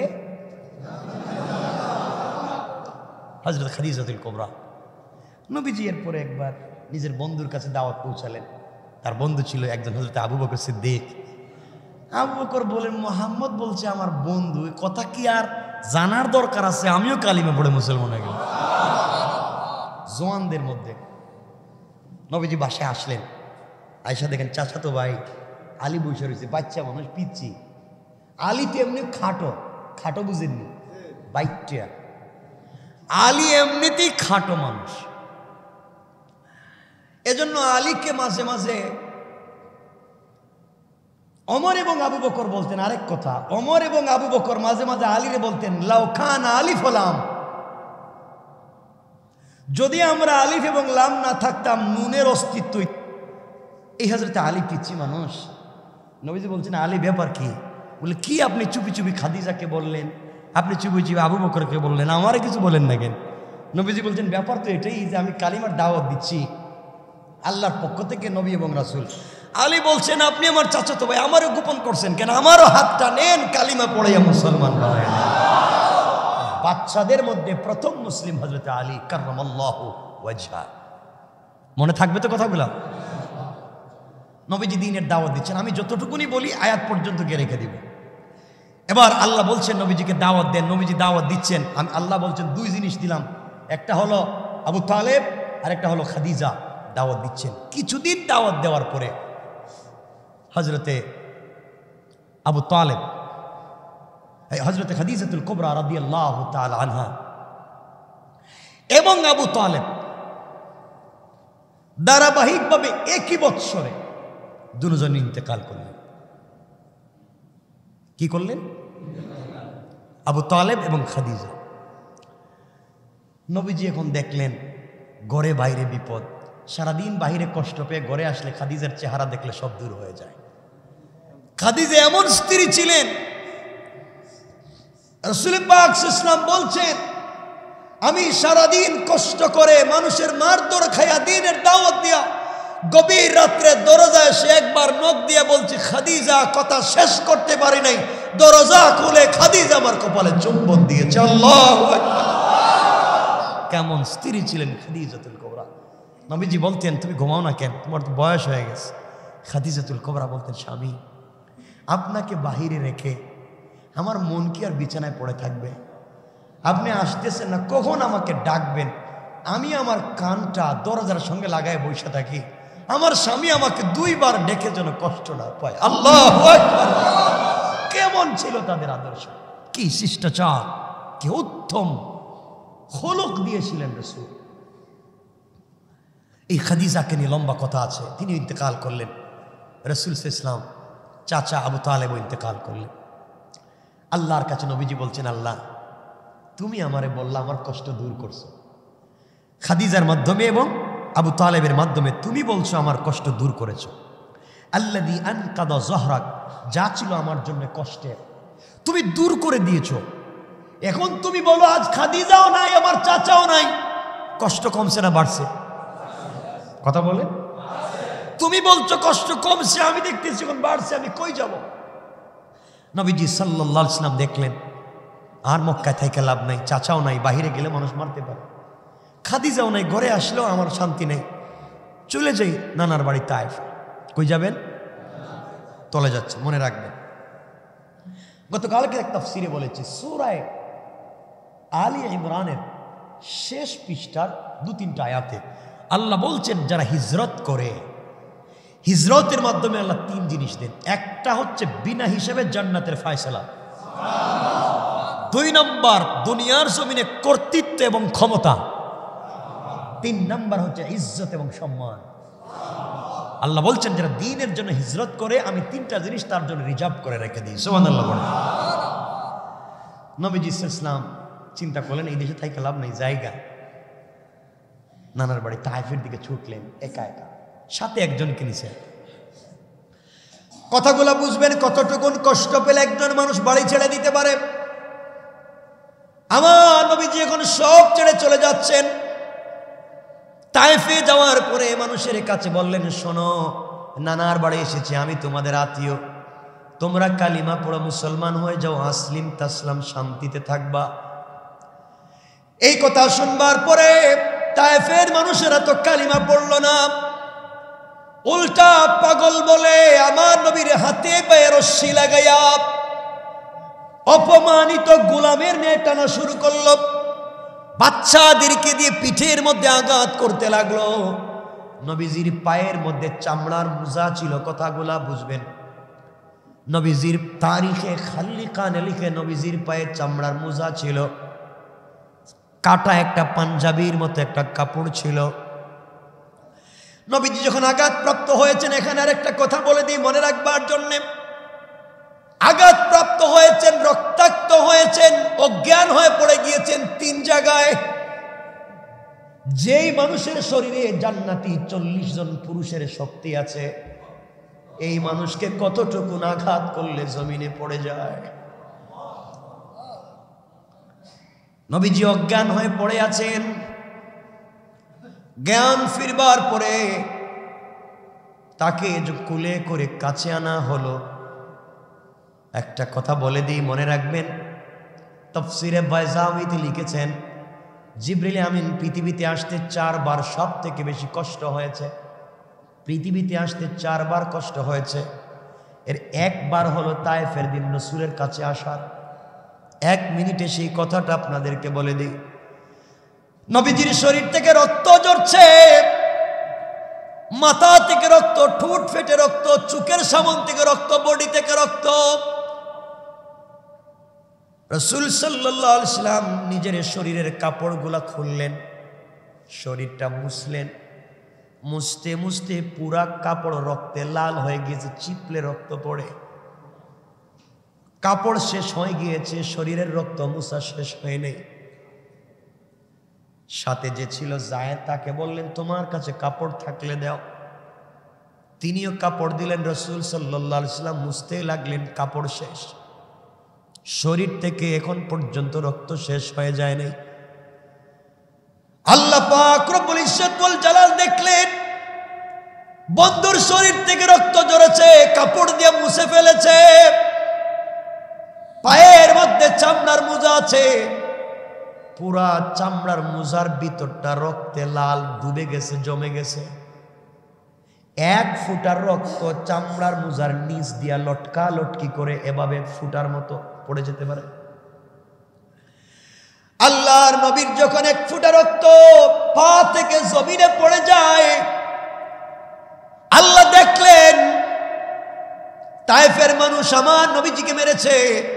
হযরত খাদিজাতুল কুবরা। নবীজি এরপরে একবার নিজের বন্ধুর কাছে দাওয়াত পৌঁছালেন। তার বন্ধু ছিল একজন হযরত আবু বকর সিদ্দিক। আবু বকর বলেন, মুহাম্মদ বলছে আমার বন্ধু, এই কথা কি আর জানার দরকার আছে? আমিও কালিমা পড়ে মুসলমান হয়ে গেলাম। জওয়ানদের মধ্যে নবীজি বাসায় আসলেন। আয়েশা দেখেন চাচাতো ভাই আলী বসে রয়েছে, বাচ্চা মানুষ, পিচ্ছি। আলী তো এমনি খাটো, খাটো বুঝেননি, বাইকটা। আলী এমনিতেই খাটো মানুষ, এজন্য আলীকে মাঝে মাঝে ওমর এবং আবু বকর বলতেন। আরেক কথা, ওমর এবং আবু বকর মাঝে মাঝে আলীরে বলতেন, লাউ খান আলিফ লাম, যদি আমরা আলিফ এবং লাম না থাকতাম, নুনের অস্তিত্ব। এই হযরত আলী পিচ্ছি মানুষ। নবীজি বলছেন, আলী ব্যাপার কি? বলে, কি আপনি চুপি চুপি খাদিজাকে বললেন, আপনি চুপি চুপি আবু বকরকে বললেন, আমারে কিছু বলেন না কেন? নবীজি বলছেন, ব্যাপার তো এটাই যে আমি কালিমার দাওয়াত দিচ্ছি আল্লাহর পক্ষ থেকে, নবী এবং রাসূল। আলী বলছেন, আপনি আমার চাচাতো ভাই, আমারও গোপন করছেন কেন? আমারও হাতটা নেন, কালিমা পড়াইয়া মুসলমান বানায়। বাচ্চাদের মধ্যে প্রথম মুসলিম হযরত আলী কাররামাল্লাহু ওয়াজহা। মনে থাকবে তো কথাগুলো? নবীজি দ্বীনের দাওয়াত দিচ্ছেন। আমি যতটুকুনি বলি আয়াত পর্যন্ত গিয়ে রেখে দিব। এবার আল্লাহ বলছেন নবীজিকে দাওয়াত দেন। নবীজি দাওয়াত দিচ্ছেন। আমি আল্লাহ বলছেন, দুই জিনিস দিলাম, একটা হলো আবু তালেব আর একটা হলো খাদিজা। দাওয়াত দিচ্ছেন। কিছুদিন দাওয়াত দেওয়ার পরে হযরতে আবু তালেব, হযরতে খাদিজাতুল কুবরা রাদিয়াল্লাহু তাআলা আনহা এবং আবু তালেব ধারাবাহিকভাবে একই বৎসরে দুজন ইন্তেকাল করলেন। কি করলেন? আবু তালেব এবং খাদিজা। নবীজি এখন দেখলেন ঘরে বাইরে বিপদ, সারাদিন বাইরে কষ্ট পেয়ে ঘরে আসলে খাদিজার চেহারা দেখলে সব দূর হয়ে যায়। খাদিজা এমন স্ত্রী ছিলেন, রাসূল পাক সাল্লাল্লাহু আলাইহি ওয়াসাল্লাম বলছেন, আমি সারাদিন কষ্ট করে মানুষের মারধর খাইয়া দ্বীনের দাওয়াত দিয়া গভীর রাত্রে দরজায় এসে একবার নখ দিয়ে বলছি, খাদিজা, কথা শেষ করতে পারি নাই, দরজা খুলে খাদিজা আমার কপালে চুম্বন দিয়েছে। আল্লাহু আকবার। কেমন স্ত্রী ছিলেন খাদিজাতুল কুবরা। নবীজি বলতেন, তুমি ঘুমাও না কেন, তোমার তো বয়স হয়ে গেছে। খাদিজাতুল কুবরা বলতেন, স্বামী আপনাকে বাহিরে রেখে আমার মন কি আর বিছানায় পড়ে থাকবে? আপনি আসতেছেন না, কখন আমাকে ডাকবেন? আমি আমার কানটা দরজার সঙ্গে লাগায় বসে থাকি, আমার স্বামী আমাকে 2 বার ডেকে যেন কষ্ট না পায়। আল্লাহু আকবার! কেমন ছিল তাদের আদর্শ, কি শিষ্টাচার, কি উত্তম খলক দিয়েছিলেন রাসূল। এই খাদিজাকে নিয়ে লম্বা কথা আছে। তিনি ইন্তেকাল করলেন, রাসূল সাল্লাল্লাহু আলাইহি ওয়াসাল্লাম চাচা আবু তালেব ইন্তেকাল করলেন। আল্লাহর কাছে নবীজি বলছেন, আল্লাহ তুমি আমারে বললা, আমার কষ্ট দূর করছো খাদিজার মাধ্যমে এবং আবু তালেবের মাধ্যমে, তুমি বলছো আমার কষ্ট দূর করেছো। আল্লাযী আনকাদা যহরাক, যা ছিল আমার জন্য কষ্টের তুমি দূর করে দিয়েছো। এখন তুমি বলো আজ খাদিজাও নাই, আমার চাচাও নাই, কষ্ট কমছে না বাড়ছে? কথা বলে, তুমি বলছো কষ্ট কমছে, আমি দেখতেছি এখন বাড়ছে, আমি কই যাব? নবীজি সাল্লাল্লাহু আলাইহি ওয়াসাল্লাম দেখলেন আর মক্কায় থেকে লাভ নাই, চাচাও নাই, বাহিরে গেলে মানুষ মারতে পারে, খাদিজাও নাই, ঘরে আসলেও আমার শান্তি নেই, চলে যাই নানার বাড়ি তায়েফ। কই যাবেন? চলে যাচ্ছে, মনে রাখবেন। গতকালকে এক তাফসীরে বলেছি, সূরা আলী ইমরানের শেষ পৃষ্ঠার 2-3টা আয়াতে আল্লাহ বলছেন, যারা হিজরত করে, হিজরতের মাধ্যমে আল্লাহ 3 জিনিস দেন। একটা হচ্ছে বিনা হিসেবে জান্নাতের ফয়সালা, 2 নম্বর দুনিয়ার জমিনে কর্তৃত্ব এবং ক্ষমতা, 3 নম্বর হচ্ছে ইজ্জত এবং সম্মান। আল্লাহ বলছেন, যারা দ্বীনের জন্য হিজরত করে আমি 3টা জিনিস তার জন্য রিজার্ভ করে রেখে দিই। সুবহানাল্লাহ বলেন। নবীজি সাল্লাল্লাহু আলাইহি ওয়াসাল্লাম চিন্তা করলেন, এই দেশে থাইকা লাভ নেই, জায়গা নানার বাড়ি তায়েফের দিকে ছুটলেন একা একা, সাথে একজনকে নিছে। কথাগুলো বুঝবেন, কতটুকুন কষ্ট পেলে একজন মানুষ বাড়ি ছেড়ে দিতে পারে। আমার নবীজি এখন সব ছেড়ে চলে যাচ্ছেন। তায়েফে যাওয়ার পরে মানুষের কাছে বললেন, শোনো, নানার বাড়ি এসেছে, আমি তোমাদের আত্মীয়, তোমরা কালিমা পড়ো, মুসলমান হয়ে যাও, আসলিম তাসলাম, শান্তিতে থাকবা। এই কথা শুনবার পরে তায়েফের মানুষেরা তো কালিমা পড়ল না, উল্টা পাগল বলে আমার নবীর হাতে পায়ে রশ্মি লাগাইয়া অপমানিত গোলামের ন্যায় টানা শুরু করলো, বাচ্চাদেরকে দিয়ে পিঠের মধ্যে আঘাত করতে লাগলো। নবীজির পায়ের মধ্যে চামড়ার মোজা ছিল, কথাগুলা বুঝবেন। নবীজির তারিখে খালিকানে লিখে নবীজির পায়ে চামড়ার মোজা ছিল, কাটা একটা পাঞ্জাবির মতো একটা কাপড় ছিল। নবীজি যখন আঘাতপ্রাপ্ত হয়েছেন, এখানে আর একটা কথা বলে দিই মনে রাখবার জন্যে, আঘাতপ্রাপ্ত হয়েছেন, রক্তাক্ত হয়েছেন, অজ্ঞান হয়ে পড়ে গিয়েছেন 3 জায়গায়। যেই মানুষের শরীরে জান্নাতি 40 জন পুরুষের শক্তি আছে, এই মানুষকে কতটুকু আঘাত করলে জমিনে পড়ে যায়। নবীজি অজ্ঞান হয়ে পড়ে আছেন। জ্ঞান ফিরবার পরে তাকে কোলে করে কাছে আনা হলো। একটা কথা বলে দিই মনে রাখবেন, তাফসীরে বাইজাউইতে লিখেছেন, জিবরিল আমিন পৃথিবীতে আসতে 4 বার সব থেকে বেশি কষ্ট হয়েছে। পৃথিবীতে আসতে 4 বার কষ্ট হয়েছে। এর 1 বার হলো তায়েফের দিন রাসূলের কাছে আসার। 1 মিনিটে সেই কথাটা আপনাদেরকে বলে দিই। নবীজির শরীর থেকে রক্ত ঝরছে, মাথা থেকে রক্ত, ঠোঁট ফেটে রক্ত, চোখের সামন থেকে রক্ত, বডি থেকে রক্ত। রাসূল সাল্লাল্লাহু আলাইহি সাল্লাম নিজের শরীরের কাপড়গুলা খুললেন, শরীরটা মুছলেন। মুছতে মুছতে পুরা কাপড় রক্তে লাল হয়ে গিয়েছে, চিপলে রক্ত পড়ে। কাপড় শেষ হয়ে গিয়েছে, শরীরের রক্ত মুছা শেষ হয় নাই। সাথে যে ছিল যায়েদ, তাকে বললেন, তোমার কাছে কাপড় থাকলে দাও। তিনিও কাপড় দিলেন। রাসূল সাল্লাল্লাহু আলাইহি সাল্লাম মুছতে লাগলেন, কাপড় শেষ। শরীর থেকে এখন পর্যন্ত রক্ত শেষ হয়ে যায় নাই। আল্লাহ পাক রব্বুল ইজ্জত ওয়াল জালাল দেখলেন বন্ধুর শরীর থেকে রক্ত ঝরেছে, কাপড় দিয়ে মুছে ফেলেছে, পায়ের মধ্যে চামড়ার মোজা আছে, পুরা চামড়ার মোজার ভিতরটা রক্তে লাল, ডুবে গেছে, জমে গেছে। এক ফুটার রক্ত চামড়ার মোজার নিচ দিয়া লটকা লটকি করে এভাবে ফুটার মতো পড়ে যেতে পারে? আল্লাহর নবীর যখন এক ফুটা রক্ত পা থেকে জমিনে পড়ে যায়, আল্লাহ দেখলেন তায়েফের মানুষ আমার নবীজিকে মেরেছে,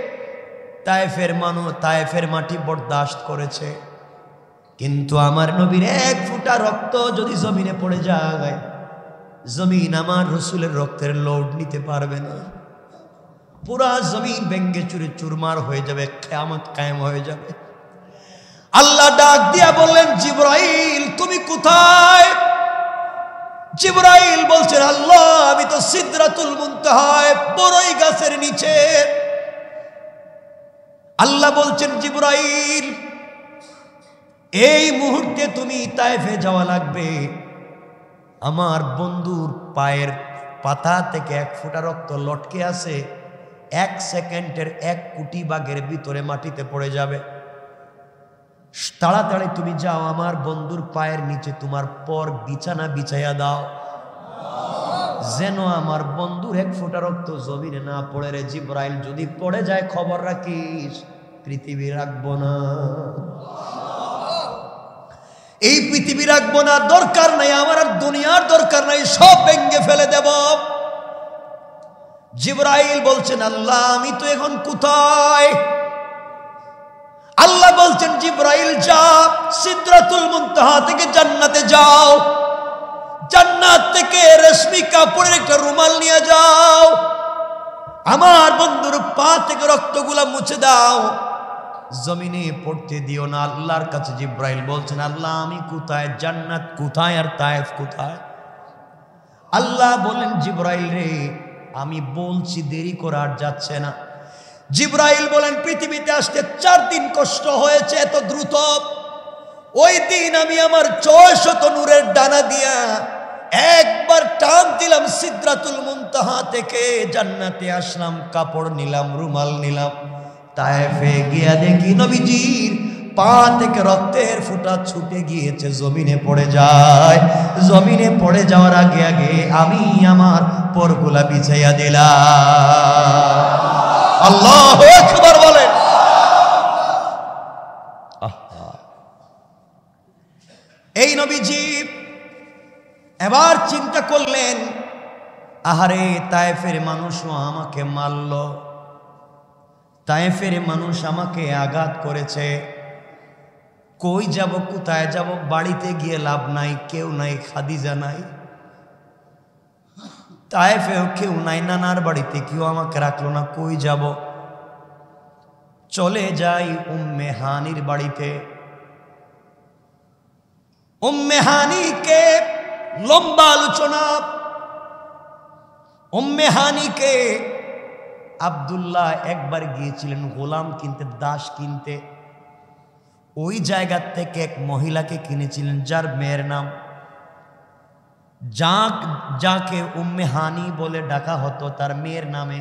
তায়েফের মাটি বরদাস্ত করেছে, কিন্তু আমার নবীর এক ফুটা রক্ত যদি জমিনে পড়ে যায়, জমিন আমার রসুলের রক্তের লোড নিতে পারবে না। পুরা জমিন ভেঙ্গে চুরে চুরমার হয়ে যাবে, কিয়ামত কায়েম হয়ে যাবে। আল্লাহ ডাক দিয়া বললেন, জিবরাইল তুমি কোথায়? জিবরাইল বলছেন, আল্লাহ আমি তো সিদরাতুল মুনতাহায় বড়ই গাছের নিচে। আল্লাহ বলছেন, জিবরাইল এই মুহূর্তে তুমি তায়েফে যাওয়া লাগবে। আমার বন্ধুর পায়ের পাতা থেকে এক ফোঁটা রক্ত লটকে আছে, 1 সেকেন্ডের 1 কোটি ভাগের ভিতরে মাটিতে পড়ে যাবে। তাড়াতাড়ি তুমি যাও, আমার বন্ধুর পায়ের নিচে তোমার পর বিছানা বিছাইয়া দাও, যেন আমার বন্ধুর 1 ফোঁটা রক্ত জমিনে না পড়ে রে। জিবরাইল যদি পড়ে যায় খবর রাখিস, পৃথিবী রাখবো না, এই পৃথিবী রাখবো না, দরকার নাই আমার, আর দুনিয়ার দরকার নাই, সব ভেঙে ফেলে দেব। জিবরাইল বলছেন, আল্লাহ আমি তো এখন কোথায়? আল্লাহ বলছেন, জিবরাইল যা, সিদরাতুল মুনতাহা থেকে জান্নাতে যাও, জান্নাত থেকে রেশমি কাপড়ের একটা রুমাল নিয়ে যাও, আমার বন্ধুর পা থেকে রক্তগুলা মুছে দাও, জমিনে পড়তে দিও না। আল্লাহর কাছে জিবরাইল বলছেন, আল্লাহ আমি কোথায়? জান্নাত কোথায় আর তায়েফ কোথায়? আল্লাহ বলেন, জিবরাইল রে আমি বলছি, দেরি করার যাচ্ছে না। জিবরাইল বলেন, পৃথিবীতে আসতে 4 দিন কষ্ট হয়েছে এত দ্রুত। ওই দিন আমি আমার 600 নূরের ডানা দিয়া একবার টান দিলাম, সিদরাতুল মুনতাহা থেকে জান্নাতে আসলাম, কাপড় নিলাম, রুমাল নিলাম। তায়েফে গিয়া দেখি নবীজির পা থেকে রক্তের ফোঁটা ছুটে গিয়েছে, জমিনে পড়ে যায়। জমিনে পড়ে যাওয়ার আগে আগে আমি আমার পরগুলা বিছাইয়া দিলাম। আল্লাহু আকবার বলেন। এই নবীজি এবার চিন্তা করলেন, আহারে তায়েফের মানুষও আমাকে মারল, তায়েফের মানুষ আমাকে আঘাত করেছে, কই যাব, কোথায় যাব? বাড়িতে গিয়ে লাভ নাই, কেউ নাই, খাদিজা নাই, তায়েফেও কেউ নাই, নানার বাড়িতে কেউ আমাকে রাখলো না, কই যাব? চলে যাই উম্মে হানির বাড়িতে। উম্মে হানিকে লম্বা আলোচনা। উম্মে হানিকে আব্দুল্লাহ একবার গিয়েছিলেন গোলাম কিনতে, দাস কিনতে। ওই জায়গা থেকে এক মহিলাকে কিনেছিলেন, যার মেয়ের নাম যাকে উম্মে হানি বলে ডাকা হতো, তার মেয়ের নামে।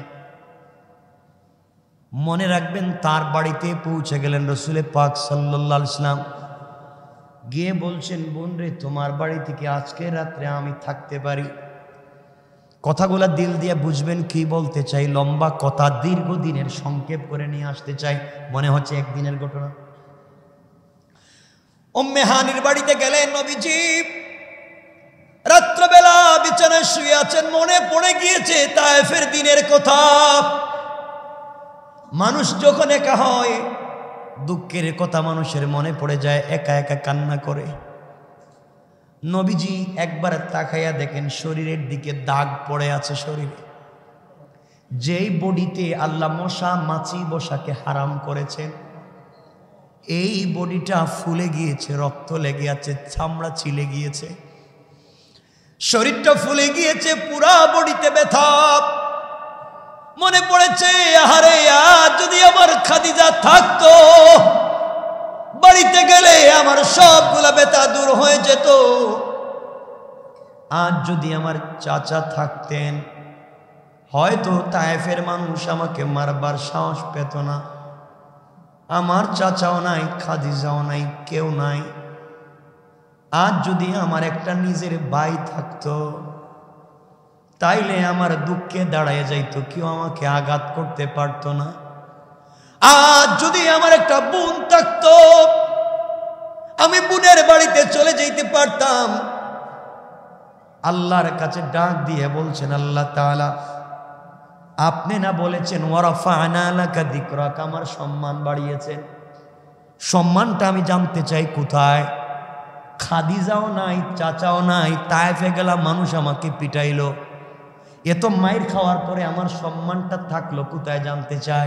মনে রাখবেন, তার বাড়িতে পৌঁছে গেলেন রসুল পাক সাল্লাল্লাহু আলাইহি ওয়াসাল্লাম। গিয়ে বলছেন, বোন রে তোমার বাড়ি থেকে আজকে রাত্রে আমি থাকতে পারি? কথাগুলা দিল দিয়ে বুঝবেন কি বলতে চাই, লম্বা কথা, দীর্ঘদিনের সংক্ষেপ করে নিয়ে আসতে চাই, মনে হচ্ছে একদিনের ঘটনা। উম্মে হানির বাড়িতে গেলেন নবীজি, রাত্রবেলা বিছানায় শুয়ে আছেন, মনে পড়ে গিয়েছে তায়েফের দিনের কথা। মানুষ যখন একা হয়, দুঃখের কথা মানুষের মনে পড়ে যায়, একা একা কান্না করে। নবীজি একবার তাকাইয়া দেখেন শরীরের দিকে দাগ পড়ে আছে শরীরে, যেই বডিতে আল্লাহ মশা মাছি বসাকে হারাম করেছেন, এই বডিটা ফুলে গিয়েছে, রক্ত লেগে আছে, চামড়া ছিলে গিয়েছে, শরীরটা ফুলে গিয়েছে, পুরা বডিতে ব্যথা। মনে পড়েছে, আহারে আজ যদি আমার খাদিজা থাকতো, বাড়িতে গেলে আমার সবগুলা ব্যথা দূর হয়ে যেত। আজ যদি আমার চাচা থাকতেন, হয়তো তায়েফের মানুষ আমাকে মারবার সাহস পেত না। আমার চাচাও নাই, খাদিজাও নাই, কেউ নাই। আজ যদি আমার একটা নিজের ভাই থাকতো তাইলে আমার দুঃখে দাঁড়ায় যাইতো, কেউ আমাকে আঘাত করতে পারতো না। আজ যদি আমার একটা বোন থাকতো আমি বোনের বাড়িতে চলে যেতে পারতাম। আল্লাহর কাছে ডাক দিয়ে বলছেন, আল্লাহ তাআলা আপনি না বলেছেন ওয়ারাফা'না লাকা যিকরাক, আমার সম্মান বাড়িয়েছেন। সম্মানটা আমি জানতে চাই কোথায়? খাদিজাও নাই, চাচাও নাই, তায়েফে গেলাম মানুষ আমাকে পিটাইলো, এত মাইর খাওয়ার পরে আমার সম্মানটা থাকলো কোথায় জানতে চাই।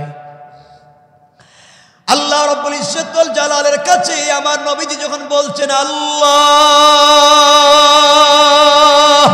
আল্লাহ রাব্বুল ইজ্জত ওয়াল জালালের কাছে আমার নবীজি যখন বলছেন আল্লাহ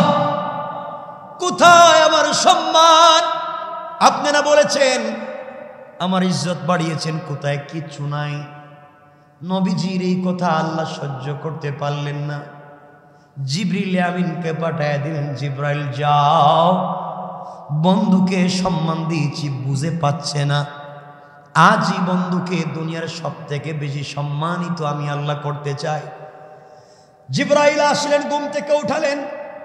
কোথায় আমার সম্মান, আপনি না বলেছেন আমার ইজ্জত বাড়িয়েছেন, কোথায়? কিচ্ছু নাই। নবীজির এই কথা আল্লাহ সহ্য করতে পারলেন না, জিবরিল আমিনকে পাঠায় দিলেন, জিবরাইল যাও, বন্ধুকে সম্মান দিয়েছি বুঝে পাচ্ছে না, আজই বন্ধুকে দুনিয়ার সব থেকে বেশি সম্মানিত আমি আল্লাহ করতে চাই। জিবরাইল আসলেন, ঘুম থেকে উঠালেন,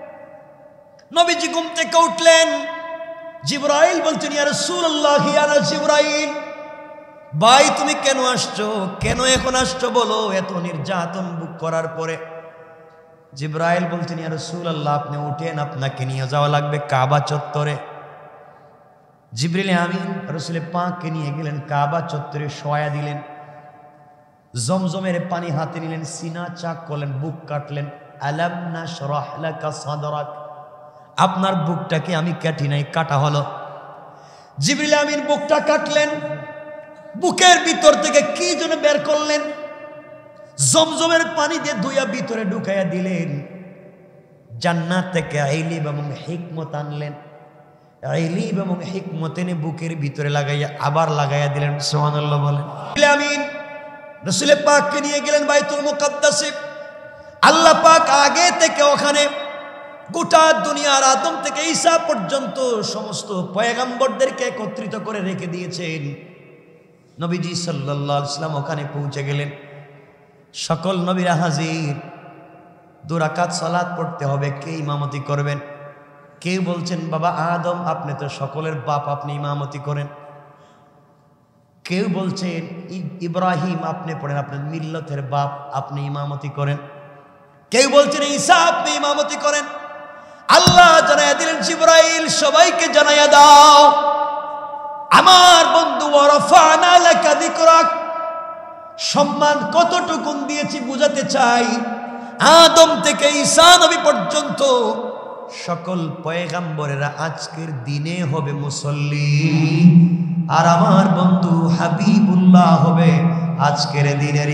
নবীজি ঘুম থেকে উঠলেন। জিবরাইল বলছেন, ইয়া রাসূলুল্লাহ, ইয়া জিবরাইল, ভাই তুমি কেন আসছো? কেন এখন আসছো বলো, এত নির্যাতন বুক করার পরে। জিবরাইল বলছেন, ইয়া রাসূলুল্লাহ আপনি উঠেন, আপনাকে নিয়ে যাওয়া লাগবে কাবা চত্বরে। জিবরিল আমিন রাসূল পাককে নিয়ে গেলেন, কাবা চত্বরে শোয়া দিলেন, জমজমের পানি হাতে নিলেন, সিনা চাক করলেন, বুক কাটলেন। আলাম নাশরাহ লাকা সাদরাক, আপনার বুকটাকে আমি কাটি নাই, কাটা হলো। জিবরিল আমিন বুকটা কাটলেন, বুকের ভিতর থেকে কি যেন বের করলেন, জমজমের পানি দিয়ে ধুইয়া ভিতরে ঢুকাইয়া দিলেন। জান্নাত থেকে ইলম এবং হিকমত আনলেন, ইলম এবং হিকমত এনে বুকের ভিতরে লাগাইয়া আবার লাগাইয়া দিলেন। সুবহানাল্লাহ বলেন। আমিন রাসূল পাককে নিয়ে গেলেন বাইতুল মুকাদ্দাসে। আল্লাহ পাক আগে থেকে ওখানে গোটা দুনিয়ার আদম থেকে ঈসা পর্যন্ত সমস্ত পয়গম্বরদেরকে একত্রিত করে রেখে দিয়েছেন। নবীজি সাল্লাল্লাহু আলাইহি ওয়াসাল্লাম ওখানে পৌঁছে গেলেন, সকল নবীরা হাজির। 2 রাকাত সালাত পড়তে হবে, কে ইমামতি করবেন? কেউ বলছেন বাবা আদম আপনি তো সকলের বাপ, আপনি ইমামতি করেন। কেউ বলছেন ইব্রাহিম আপনি পড়েন, আপনার মিল্লতের বাপ, আপনি ইমামতি করেন। কেউ বলছেন ঈসা আপনি ইমামতি করেন। আল্লাহ জানাইয়া দিলেন, জিবরাইল সবাইকে জানাইয়া দাও আমার বন্ধু ওয়ারাফা'না লাকা যিকরাক, সম্মান কতটুকুন দিয়েছি বুঝাতে চাই। আদম থেকে ঈসা নবী পর্যন্ত সকল পয়গম্বরেরা আজকের দিনে হবে মুসল্লি, আর আমার বন্ধু হাবিবুল্লাহ হবে আজকের দিনের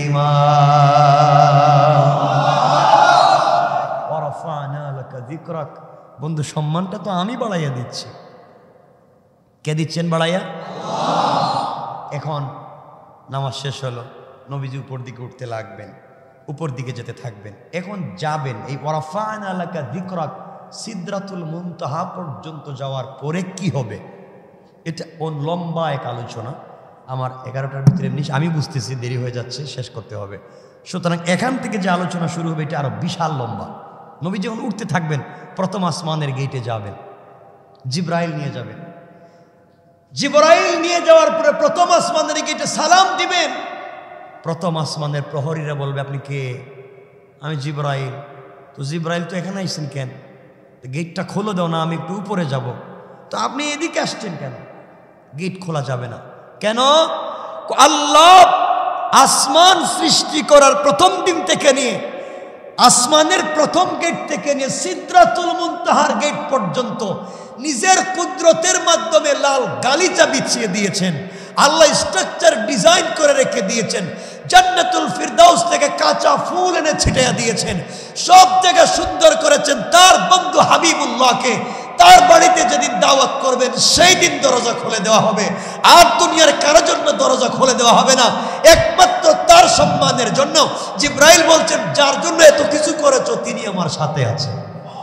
ইমাম। ওয়ারাফা'না লাকা যিকরাক, বন্ধু সম্মানটা তো আমি বাড়াইয়া দিচ্ছি। কে দিচ্ছেন বাড়াইয়া? এখন নামাজ শেষ হলো, নবীজি উপর দিকে উঠতে লাগবেন, উপর দিকে যেতে থাকবেন। এখন যাবেন এই ওয়ারাফা'না লাকা যিকরাক সিদরাতুল মুনতাহা পর্যন্ত যাওয়ার পরে কি হবে, এটা লম্বা এক আলোচনা। আমার 11টার ভিতরে আমি বুঝতেছি দেরি হয়ে যাচ্ছে, শেষ করতে হবে। সুতরাং এখান থেকে যে আলোচনা শুরু হবে এটা আরো বিশাল লম্বা। নবী যখন উঠতে থাকবেন প্রথম আসমানের গেটে যাবেন, জিবরাইল নিয়ে যাবেন। জিবরাইল নিয়ে যাওয়ার পরে প্রথম আসমানের গেটে সালাম দিবেন। প্রথম আসমানের প্রহরীরা বলবে আপনি কে? আমি জিবরাইল। তো জিবরাইল তো এখানে আইছেন কেন? গেটটা খোলো দাও না, আমি একটু উপরে যাব। তো আপনি এদিকে আসছেন কেন? গেট খোলা যাবে না। কেন? আল্লাহ আসমান সৃষ্টি করার প্রথম দিন থেকে নিয়ে আসমানের প্রথম গেট থেকে নিয়ে সিদরাতুল মুনতাহার গেট পর্যন্ত নিজের কুদরতের মাধ্যমে লাল গালিচা বিছিয়ে দিয়েছেন। আল্লাহ স্ট্রাকচার ডিজাইন করে রেখে দিয়েছেন। জান্নাতুল ফিরদাউস থেকে কাঁচা ফুল এনে ছিটিয়ে দিয়েছেন। সব জায়গা সুন্দর করেছেন। তার বন্ধু হাবিবুল্লাহকে তার বাড়িতে যেদিন দাওয়াত করবেন সেই দিন দরজা খুলে দেওয়া হবে। আর দুনিয়ার কারো জন্য দরজা খুলে দেওয়া হবে না, একমাত্র তার সম্মানের জন্য। জিবরাইল বলছেন যার জন্য এত কিছু করেছো তিনি আমার সাথে আছেন।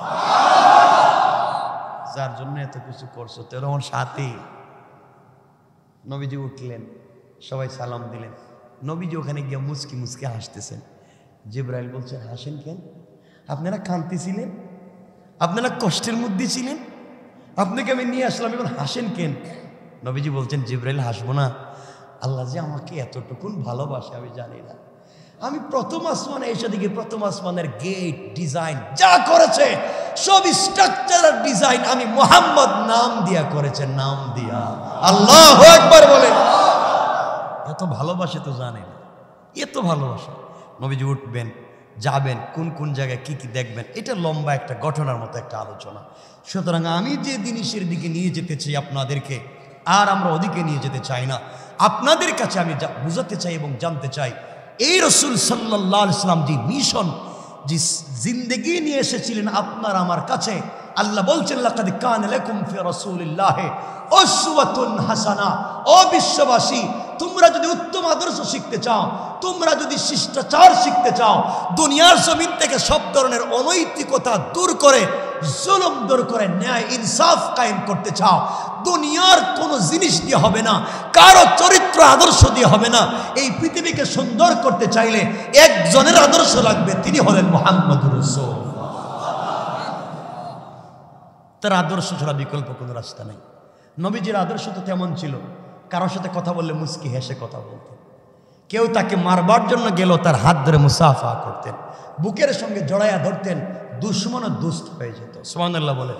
যার জন্য এত কিছু করছো তোর আমার সাথে। নবীজি উঠলেন, সবাই সালাম দিলেন। নবীজি ওখানে গিয়ে মুচকি মুচকি হাসতেছেন। জিবরাইল বলছেন, হাসেন কেন? আপনারা কাঁদতেছিলেন, আপনারা কষ্টের মধ্যে ছিলেন, আপনাকে আমি নিয়ে আসলাম, এখন হাসেন কেন? নবীজি বলছেন, জিবরাইল হাসবো না? আল্লাহ যে আমাকে এতটুকুন ভালোবাসে আমি জানি না। আমি প্রথম আসমানে এসে দেখি প্রথম আসমানের গেট ডিজাইন যা করেছে সব স্ট্রাকচারাল ডিজাইন আমি মুহাম্মদ নাম দিয়া করেছে, নাম দিয়া। আল্লাহু আকবার বলেন। এত ভালোবাসে তো জানেন, এত ভালোবাসে। নবীজি উঠবেন, যাবেন, কোন কোন জায়গায় কি কি দেখবেন, এটা লম্বা একটা ঘটনার মতো একটা আলোচনা। সুতরাং আমি যে জিনিসের দিকে নিয়ে যেতে চাই আপনাদেরকে, আর আমরা ওদিকে নিয়ে যেতে চাই না। আপনাদের কাছে আমি বুঝাতে চাই এবং জানতে চাই, এই রাসূল সাল্লাল্লাহু আলাইহি সাল্লাম যে মিশন, যে জিন্দেগি নিয়ে এসেছিলেন আপনার আমার কাছে, আল্লাহ বলছেন, লাকাদ কানা লাকুম ফি রাসূলিল্লাহি উসওয়াতুন হাসানা। ও বিশ্ববাসী, তোমরা যদি উত্তম আদর্শ শিখতে চাও, তোমরা যদি শিষ্টাচার শিখতে চাও, দুনিয়ার জমিন থেকে সব ধরনের অনৈতিকতা দূর করে, জুলুম দূর করে ন্যায় ইনসাফ কায়েম করতে চাও, দুনিয়ার কোনো জিনিস দিয়ে হবে না, কারো চরিত্র আদর্শ দিয়ে হবে না। এই পৃথিবীকে সুন্দর করতে চাইলে একজনের আদর্শ লাগবে, তিনি হলেন মুহাম্মদুর রাসূল। তার আদর্শ ছাড়া বিকল্প কোনো রাস্তা নেই। নবীজির আদর্শ তো তেমন ছিল, কারোর সাথে কথা বললে মুস্কি হেসে কথা বলতেন। কেউ তাকে মারবার জন্য গেল, তার হাত ধরে মুসাফা করতেন, বুকের সঙ্গে জড়াইয়া ধরতেন, দুশ্মন দুষ্ট হয়ে যেত। সুবহানাল্লাহ বলে।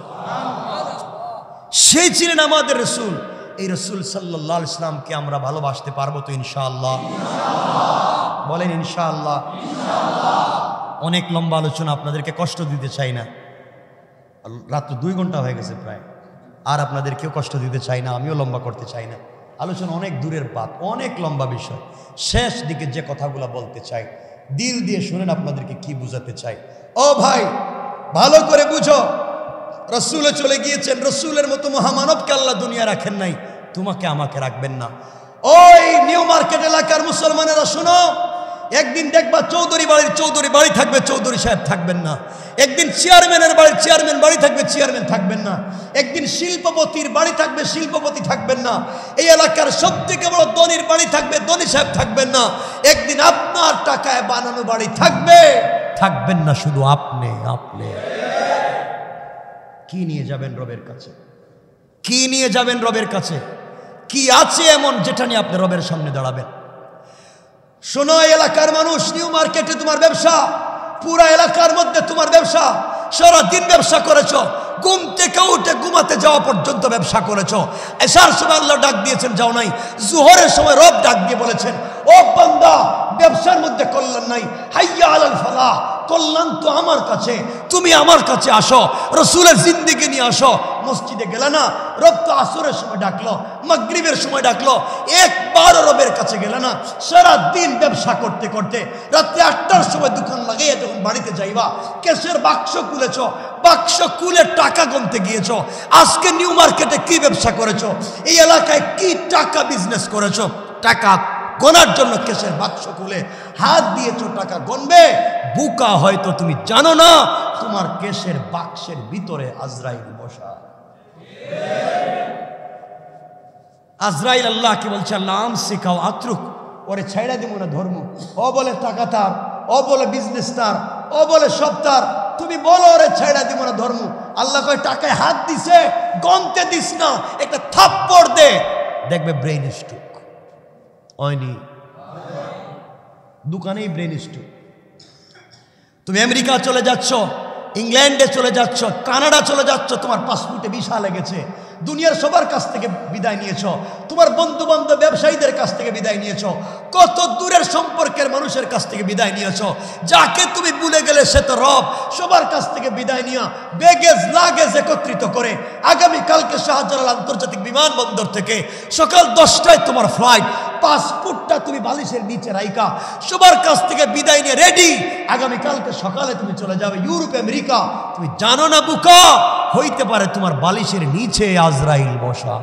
সেই ছিলেন আমাদের রাসূল। এই রাসূল সাল্লাল্লাহু আলাইহি সাল্লামকে আমরা ভালোবাসতে পারবো তো ইনশাআল্লাহ? বলেন ইনশাআল্লাহ। অনেক লম্বা আলোচনা, আপনাদেরকে কষ্ট দিতে চাই না। রাত্র 2 ঘন্টা হয়ে গেছে প্রায়, আর আপনাদেরকেও কষ্ট দিতে চাই না, আমিও লম্বা করতে চাই না। আলোচনা অনেক দূরের পাত, অনেক লম্বা বিষয়। শেষ দিকে যে কথাগুলো বলতে চাই, দিল দিয়ে শুনেন আপনাদেরকে কি বুঝাতে চাই। ও ভাই, ভালো করে বুঝো, রাসূলে চলে গিয়েছেন, রাসূলের মতো মহামানবকে আল্লাহ দুনিয়া রাখেন নাই, তোমাকে আমাকে রাখবেন না। ওই নিউ মার্কেট এলাকার মুসলমানেরা শোনো, একদিন দেখবা চৌধুরী বাড়ির চৌধুরী বাড়ি থাকবে, চৌধুরী সাহেব থাকবেন না। একদিন চেয়ারম্যানের বাড়ির চেয়ারম্যান বাড়ি থাকবে, চেয়ারম্যান থাকবেন না। একদিন শিল্পপতির বাড়ি থাকবে, শিল্পপতি থাকবেন না। এই এলাকার সবথেকে বড় ধনীর বাড়ি থাকবে, ধনী সাহেব থাকবেন না। একদিন আপনার টাকায় বানানো বাড়ি থাকবে, থাকবেন না শুধু আপনি। কি নিয়ে যাবেন রবের কাছে? কি নিয়ে যাবেন রবের কাছে? কি আছে এমন যেটা নিয়ে আপনি রবের সামনে দাঁড়াবেন? শোনো এলাকার মানুষ, নিউ মার্কেটে তোমার ব্যবসা, পুরা এলাকার মধ্যে তোমার ব্যবসা, সারাদিন ব্যবসা করেছ, ঘুম থেকে উঠে ঘুমাতে যাওয়া পর্যন্ত ব্যবসা করেছ। এশার সময় আল্লাহ ডাক দিয়েছেন, যাও নাই। জোহরের সময় রব ডাক দিয়ে বলেছেন, ও বান্দা, ব্যবসার মধ্যে কল্যাণ নাই, হাইয়া আলাল ফালাহ, কল্যাণ তো আমার কাছে, তুমি আমার কাছে আসো, রাসূলের জিন্দেগি নিয়ে আসো। মসজিদে গেলে না, রব তো আসরের সময় ডাকলো, মাগরিবের সময় ডাকলো, একবার রবের কাছে গেলে না। সারা দিন ব্যবসা করতে করতে রাত্রে 8টার সময় দোকান লাগিয়ে যখন বাড়িতে যাইবা, ক্যাশের বাক্স খুলেছ, বাক্স খুলে টাকা গুনতে গিয়েছ। আজকে নিউ মার্কেটে কি ব্যবসা করেছো, এই এলাকায় কি টাকা বিজনেস করেছো, টাকা গোনার জন্য কেসের বাক্স খুলে হাত দিয়েছো, টাকা গণবে। বুকা হয়তো তুমি জানো না, তোমার কেসের বাক্সের ভিতরে আজরাইল বসা। আজরাইল আল্লাহকে বলছে, নাম শিখাও আত্রুক, ওরে ছাইড়া দিব না ধর্ম। ও বলে টাকা তার, ও বলে বিজনেস তার, ও বলে সব তার, তুমি বলো ওরে ছাইড়া দিব না ধর্ম। আল্লাহ কয়, টাকায় হাত দিছে, গনতে দিস না, একটা থাপ্পড় দে, দেখবে ব্রেইন স্ট্রোক হয়নি। দোকানেই ব্রেন স্ট্রোক। তুমি আমেরিকা চলে যাচ্ছ, ইংল্যান্ডে চলে যাচ্ছ, কানাডা চলে যাচ্ছ, তোমার পাসপোর্টে ভিসা লেগেছে, দুনিয়ার সবার কাছ থেকে বিদায় নিয়েছ, তোমার বন্ধু বান্ধব ব্যবসায়ীদের কাছ থেকে বিদায় নিয়েছ, কত দূরের সম্পর্কের মানুষের কাছ থেকে বিদায় নিয়েছ। যাকে তুমি ভুলে গেলে সে তো রব। সবার কাছ থেকে বিদায় নিয়ে ব্যাগেজ লাগেজ একত্রিত করে আগামীকালকে শাহজালাল আন্তর্জাতিক বিমানবন্দর থেকে সকাল 10টায় তোমার ফ্লাইট, পাসপোর্টটা তুমি বালিশের নিচে রাইকা সবার কাছ থেকে বিদায় নিয়ে রেডি, আগামীকালকে সকালে তুমি চলে যাবে ইউরোপ আমেরিকা। তুমি জানো না বুকা, হইতে পারে তোমার বালিশের নিচে আজরাইল বসা,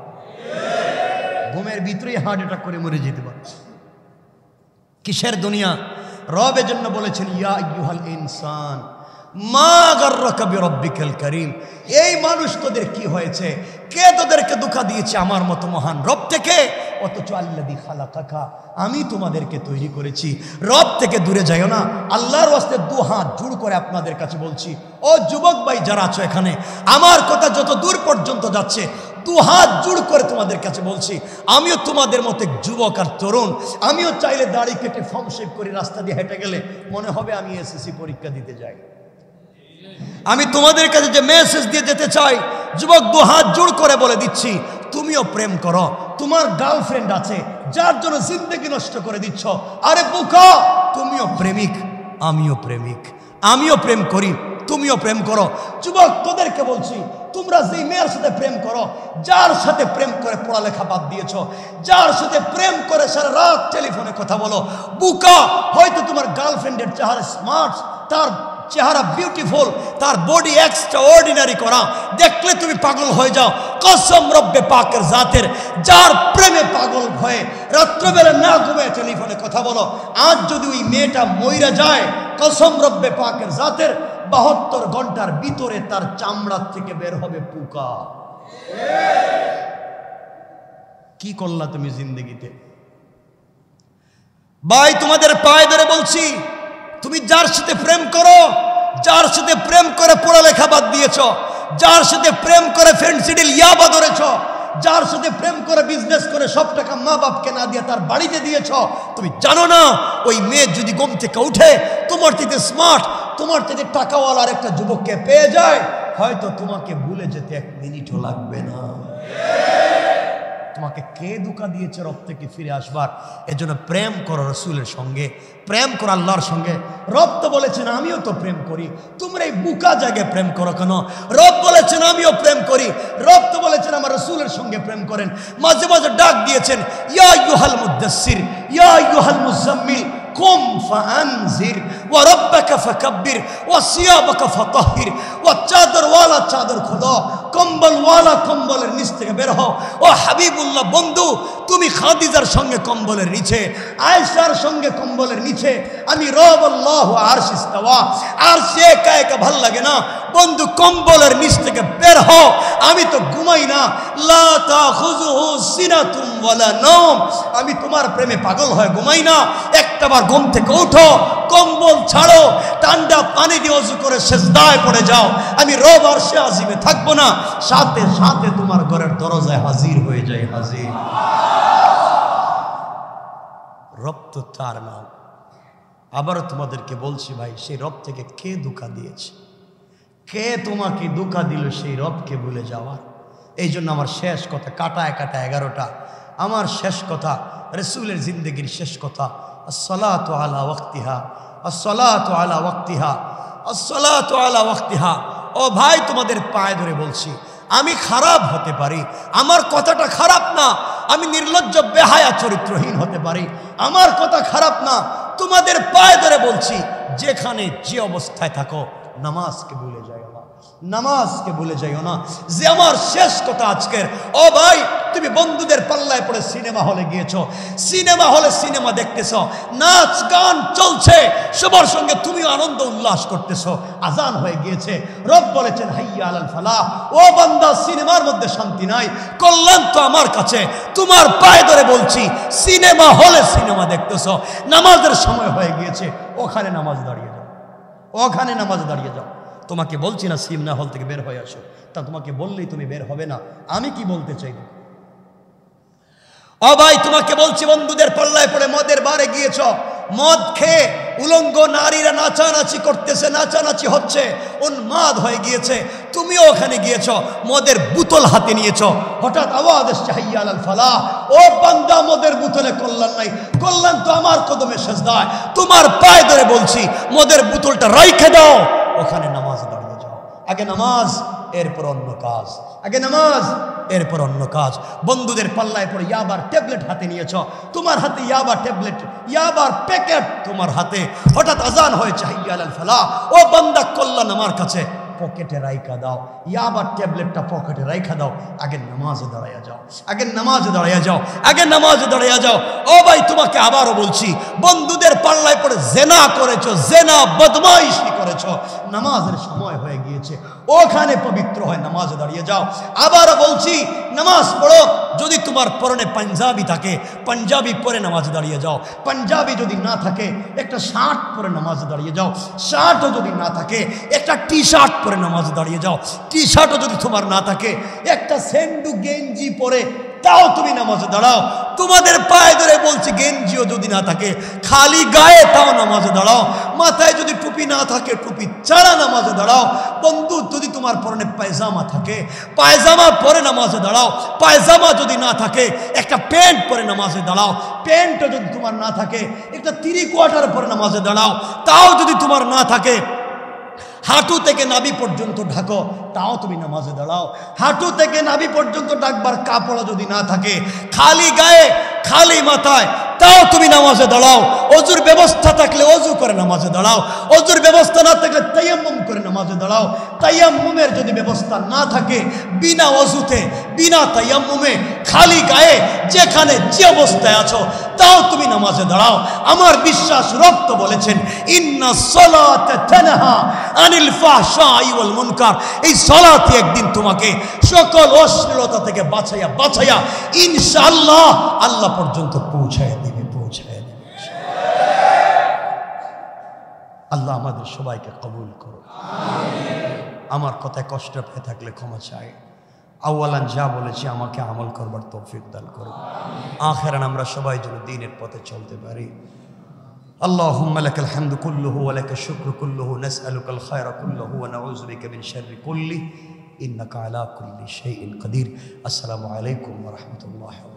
ঘুমের ভিতরেই হার্ট অ্যাটাক করে মরে যেতে পারে। কিসের দুনিয়া? রব এজন্য বলেছেন, ইয়া আইয়ুহাল ইনসান মা গাররাকা বিরব্বিকাল কারীম। এই মানুষ তোদের কি হয়েছে? কে তোদেরকে ধোঁকা দিয়েছে আমার মতো মহান রব থেকে? ও অথচ আল্লাযী খালাকাকা, আমি তোমাদেরকে তৈরি করেছি। রব থেকে দূরে যাইও না। আল্লাহর ওয়াস্তে দু হাত জোড় করে আপনাদের কাছে বলছি, ও যুবক ভাই যারা আছো এখানে, আমার কথা যত দূর পর্যন্ত যাচ্ছে, দু হাত জোড় করে তোমাদের কাছে বলছি, আমিও তোমাদের মতো যুবক আর তরুণ। আমিও চাইলে দাড়ি কেটে ফর্ম শেভ করে রাস্তা দিয়ে হেঁটে গেলে মনে হবে আমি এসএসসি পরীক্ষা দিতে যাই। আমি তোমাদের কাছে যে মেসেজ দিয়ে যেতে চাই, যুবক দু হাত জোড় করে বলে দিচ্ছি, তুমিও প্রেম করো। তোমার গার্লফ্রেন্ড আছে যার জন্য জিন্দেগি নষ্ট করে দিচ্ছ, আরে বোকা, তুমিও প্রেমিক, আমিও প্রেমিক, আমিও প্রেম করি, তুমিও প্রেম করো। যুবক তোদেরকে বলছি, তোমরা যেই মেয়ের সাথে প্রেম করো, যার সাথে প্রেম করে পড়ালেখা বাদ দিয়েছো, যার সাথে প্রেম করে সারা রাত টেলিফোনে কথা বলো, বুকা, হয়তো তোমার গার্লফ্রেন্ডের চেহারা স্মার্ট, তার চেহারা বিউটিফুল, তার বডি এক্সট্রা অর্ডিনারি করা, দেখলে তুমি পাগল হয়ে যাও। কসম রব্বে পাকের জাতের, যার প্রেমে পাগল হয়ে রাত্রবেলা না ঘুমিয়ে টেলিফোনে কথা বলো, আজ যদি ওই মেয়েটা মইরা যায়, কসম রব্বে পাকের জাতের 72 ঘন্টার ভিতরে তার চামড়ার থেকে বের হবে পোকা। কি করলা তুমি জিন্দগিতে? ভাই তোমাদের পায়ে ধরে বলছি, তুমি যার সাথে প্রেম করো, যার সাথে প্রেম করে পড়ালেখা বাদ দিয়েছ, যার সাথে প্রেম করে ফেন্সিডিল ইয়াবা ধরেছ, যার সাথে প্রেম করে বিজনেস করে সব টাকা মা বাপকে না দিয়ে তার বাড়িতে দিয়েছ, তুমি জানো না ওই মেয়ে যদি ঘুম থেকে উঠে তোমার থেকে স্মার্ট, তোমার থেকে টাকাওয়ালার একটা যুবককে পেয়ে যায়, হয়তো তোমাকে ভুলে যেতে 1 মিনিটও লাগবে না। তোমাকে কে ধোঁকা দিয়েছে রব থেকে ফিরে আসবার? এজন্য প্রেম করো রাসূলের সঙ্গে, প্রেম করো আল্লাহর সঙ্গে। রব তো বলেছেন আমিও তো প্রেম করি, তোমরা এই বুকা জায়গায় প্রেম করো কেন? রব বলেছেন আমিও প্রেম করি, রব তো বলেছেন আমার রাসূলের সঙ্গে প্রেম করেন। মাঝে মাঝে ডাক দিয়েছেন, ইয়া আইয়ুহাল মুদাসসির, ইয়া আইয়ুহাল মুজাম্মিল, কুম ফাআনজির ওয়া রাব্বাকা ফাকাব্বির ওয়া সিয়াবাকা ফাতাহহির। ও চাদরওয়ালা চাদর খোলো, কম্বলওয়ালা কম্বলের নিচ থেকে বের হও। ও হাবিবুল্লাহ বন্ধু, তুমি খাদিজার সঙ্গে কম্বলের নিচে, আয়েশার সঙ্গে কম্বলের নিচে, আমি রব আল্লাহু আরশ ইস্তাওয়া, আর সে একা একা ভাল লাগে না বন্ধু, কম্বলের নিচ থেকে বের হও। আমি তো ঘুমাই না, লা তাখুযুহু সিনাতুম ওয়ালা নাওম, আমি তোমার প্রেমে পাগল হয়ে ঘুমাই না। একটাবার ঘুম থেকে উঠো, কম্বল ছাড়ো, ঠান্ডা পানি দিয়ে ওযু করে সিজদায় পড়ে যাও, আমি রব আরশে আজিমে থাকবো না, সাথে সাথে তোমার ঘরের দরজায় হাজির হয়ে যায়। হাজির রব তো তার নাম। আবারও তোমাদেরকে বলছি ভাই, সেই রব থেকে কে ধোঁকা দিয়েছে? কে তোমাকে ধোঁকা দিল সেই রবকে ভুলে যাওয়ার? এই জন্য আমার শেষ কথা, কাটায় কাটায় 11টা, আমার শেষ কথা, রাসূলের জিন্দেগির শেষ কথা, আসসালাতু আলা ওয়াক্তিহা, আসসালাতু আলা ওয়াক্তিহা, আসসালাতু আলা ওয়াক্তিহা। ও ভাই তোমাদের পায়ে ধরে বলছি, আমি খারাপ হতে পারি, আমার কথাটা খারাপ না, আমি নির্লজ্জ বেহায়া চরিত্রহীন হতে পারি, আমার কথা খারাপ না, তোমাদের পায়ে ধরে বলছি, যেখানে যে অবস্থায় থাকো নামাজকে ভুলে যাইও না, নামাজকে ভুলে যাইও না। যে আমার শেষ কথা আজকের, ও ভাই তুমি বন্ধুদের পাল্লায় পড়ে সিনেমা হলে গিয়েছো, সিনেমা হলে সিনেমা দেখতেছো, নাচ গান চলছে, সবার সঙ্গে তুমিও আনন্দ উল্লাস করতেছো, আজান হয়ে গিয়েছে, রব বলেছেন হাইয়া আলাল ফালাহ। ও বান্দা, সিনেমার মধ্যে শান্তি নাই, কল্যাণ তো আমার কাছে। তোমার পায়ে ধরে বলছি, সিনেমা হলে সিনেমা দেখতেছো, নামাজের সময় হয়ে গিয়েছে, ওখানে নামাজ দাঁড়িয়ে যাও, ওখানে নামাজ দাঁড়িয়ে যাও। তোমাকে বলছি না সিনেমা হল থেকে বের হয়ে আসো, তা তোমাকে বললেই তুমি বের হবে না। আমি কি বলতে চাই? ও ভাই তোমাকে বলছি, বন্ধুদের পাল্লায় পড়ে মদের বারে গিয়েছ, মদ খেয়ে উলঙ্গ নারীরা নাচানাচি করতেছে, নাচানাচি হচ্ছে, উন্মাদ হয়ে গিয়েছে, তুমিও ওখানে গিয়েছ, মদের বোতল হাতে নিয়েছ, হঠাৎ আওয়াজ এসছে হাইয়া আলাল ফালাহ। ও বান্দা, মদের বোতলে কল্যাণ নাই, কল্যাণ তো আমার কদমে সেজদায়। তোমার পায়ে ধরে বলছি, মদের বোতলটা রাইখে দাও, ওখানে নামাজ দাঁড়িয়ে যাও। আগে নামাজ, এরপর অন্য কাজ, আগে নামাজ, এরপর অন্য কাজ। বন্ধুদের পাল্লায় পড়ে ইয়াবার ট্যাবলেট হাতে নিয়েছ, তোমার হাতে ইয়াবার ট্যাবলেট, ইয়াবার প্যাকেট তোমার হাতে, হঠাৎ আজান হয়েছে হাইয়া আলাল ফালাহ। ও বান্দা, কল্যাণ আমার কাছে, পকেটে রাইখা দাও, ইয়াবার ট্যাবলেটটা পকেটে রাইখা দাও, আগে নামাজে দাঁড়াইয়া যাও, আগে নামাজে দাঁড়াইয়া যাও, আগে নামাজে দাঁড়াইয়া যাও। ও ভাই তোমাকে আবারও বলছি, বন্ধুদের পাল্লায় পড়ে জেনা করেছো, জেনা বদমাইশি করেছো, বলেছো নামাজের সময় হয়ে গিয়েছে, ওখানে পবিত্র হয় নামাজে দাঁড়িয়ে যাও। আবার বলছি নামাজ পড়ো, যদি তোমার পরনে পাঞ্জাবি থাকে পাঞ্জাবি পরে নামাজে দাঁড়িয়ে যাও, পাঞ্জাবি যদি না থাকে একটা শার্ট পরে নামাজে দাঁড়িয়ে যাও, শার্টও যদি না থাকে একটা টি শার্ট পরে নামাজে দাঁড়িয়ে যাও, টি শার্টও যদি তোমার না থাকে একটা সেন্ডু গেঞ্জি পরে তাও তুমি নামাজে দাঁড়াও। তোমাদের পায়ে ধরে বলছি গেঞ্জিও যদি না থাকে খালি গায়ে তাও নামাজে দাঁড়াও, মাথায় যদি টুপি না থাকে টুপি ছাড়া নামাজে দাঁড়াও। বন্ধু যদি তোমার পরনে পায়জামা থাকে পায়জামা পরে নামাজে দাঁড়াও, পায়জামা যদি না থাকে একটা প্যান্ট পরে নামাজে দাঁড়াও, প্যান্টও যদি তোমার না থাকে একটা 3/4 পরে নামাজে দাঁড়াও, তাও যদি তোমার না থাকে হাঁটু থেকে নাভি পর্যন্ত ঢাকো তাও তুমি নামাজে দাঁড়াও। হাঁটু থেকে নাভি পর্যন্ত ডাকবার কাপড় যদি না থাকে খালি গায়ে খালি মাথায় তাও তুমি নামাজে দাঁড়াও। অজুর ব্যবস্থা থাকলে অজু করে নামাজে দাঁড়াও, অজুর ব্যবস্থা না থাকলে তায়াম্মুম করে নামাজে দাঁড়াও। তায়াম্মুমের যদি ব্যবস্থা না থাকে বিনা অজুতে বিনা তায়াম্মুমে খালি গায়ে যেখানে যে অবস্থায় আছো তাও তুমি নামাজে দাঁড়াও। আমার বিশ্বাস রক্ত বলেছেন ইন্না সালাতা তানহা আনিল ফাহশাই ওয়াল মুনকার, এই সালাত একদিন তোমাকে সকল অশ্লীলতা থেকে বাঁচাইয়া বাঁচাইয়া ইনশাআল্লাহ আল্লাহ পর্যন্ত পৌঁছায় দিবে, পৌঁছায় দিবে। আল্লাহ আমাদের সবাইকে কবুল করো। আমার কথায় কষ্ট পেয়ে থাকলে ক্ষমা চাই। আউয়ালান যা বলেছি আমাকে আমল করবার তৌফিক দান করো, আখিরান আমরা সবাই যেন দ্বীনের পথে চলতে পারি। اللهم لك الحمد كله ولك الشكر كله، نسألك الخير كله ونعوذ بك من شر كله، إنك على كل شيء قدير. السلام عليكم ورحمة الله وبركاته.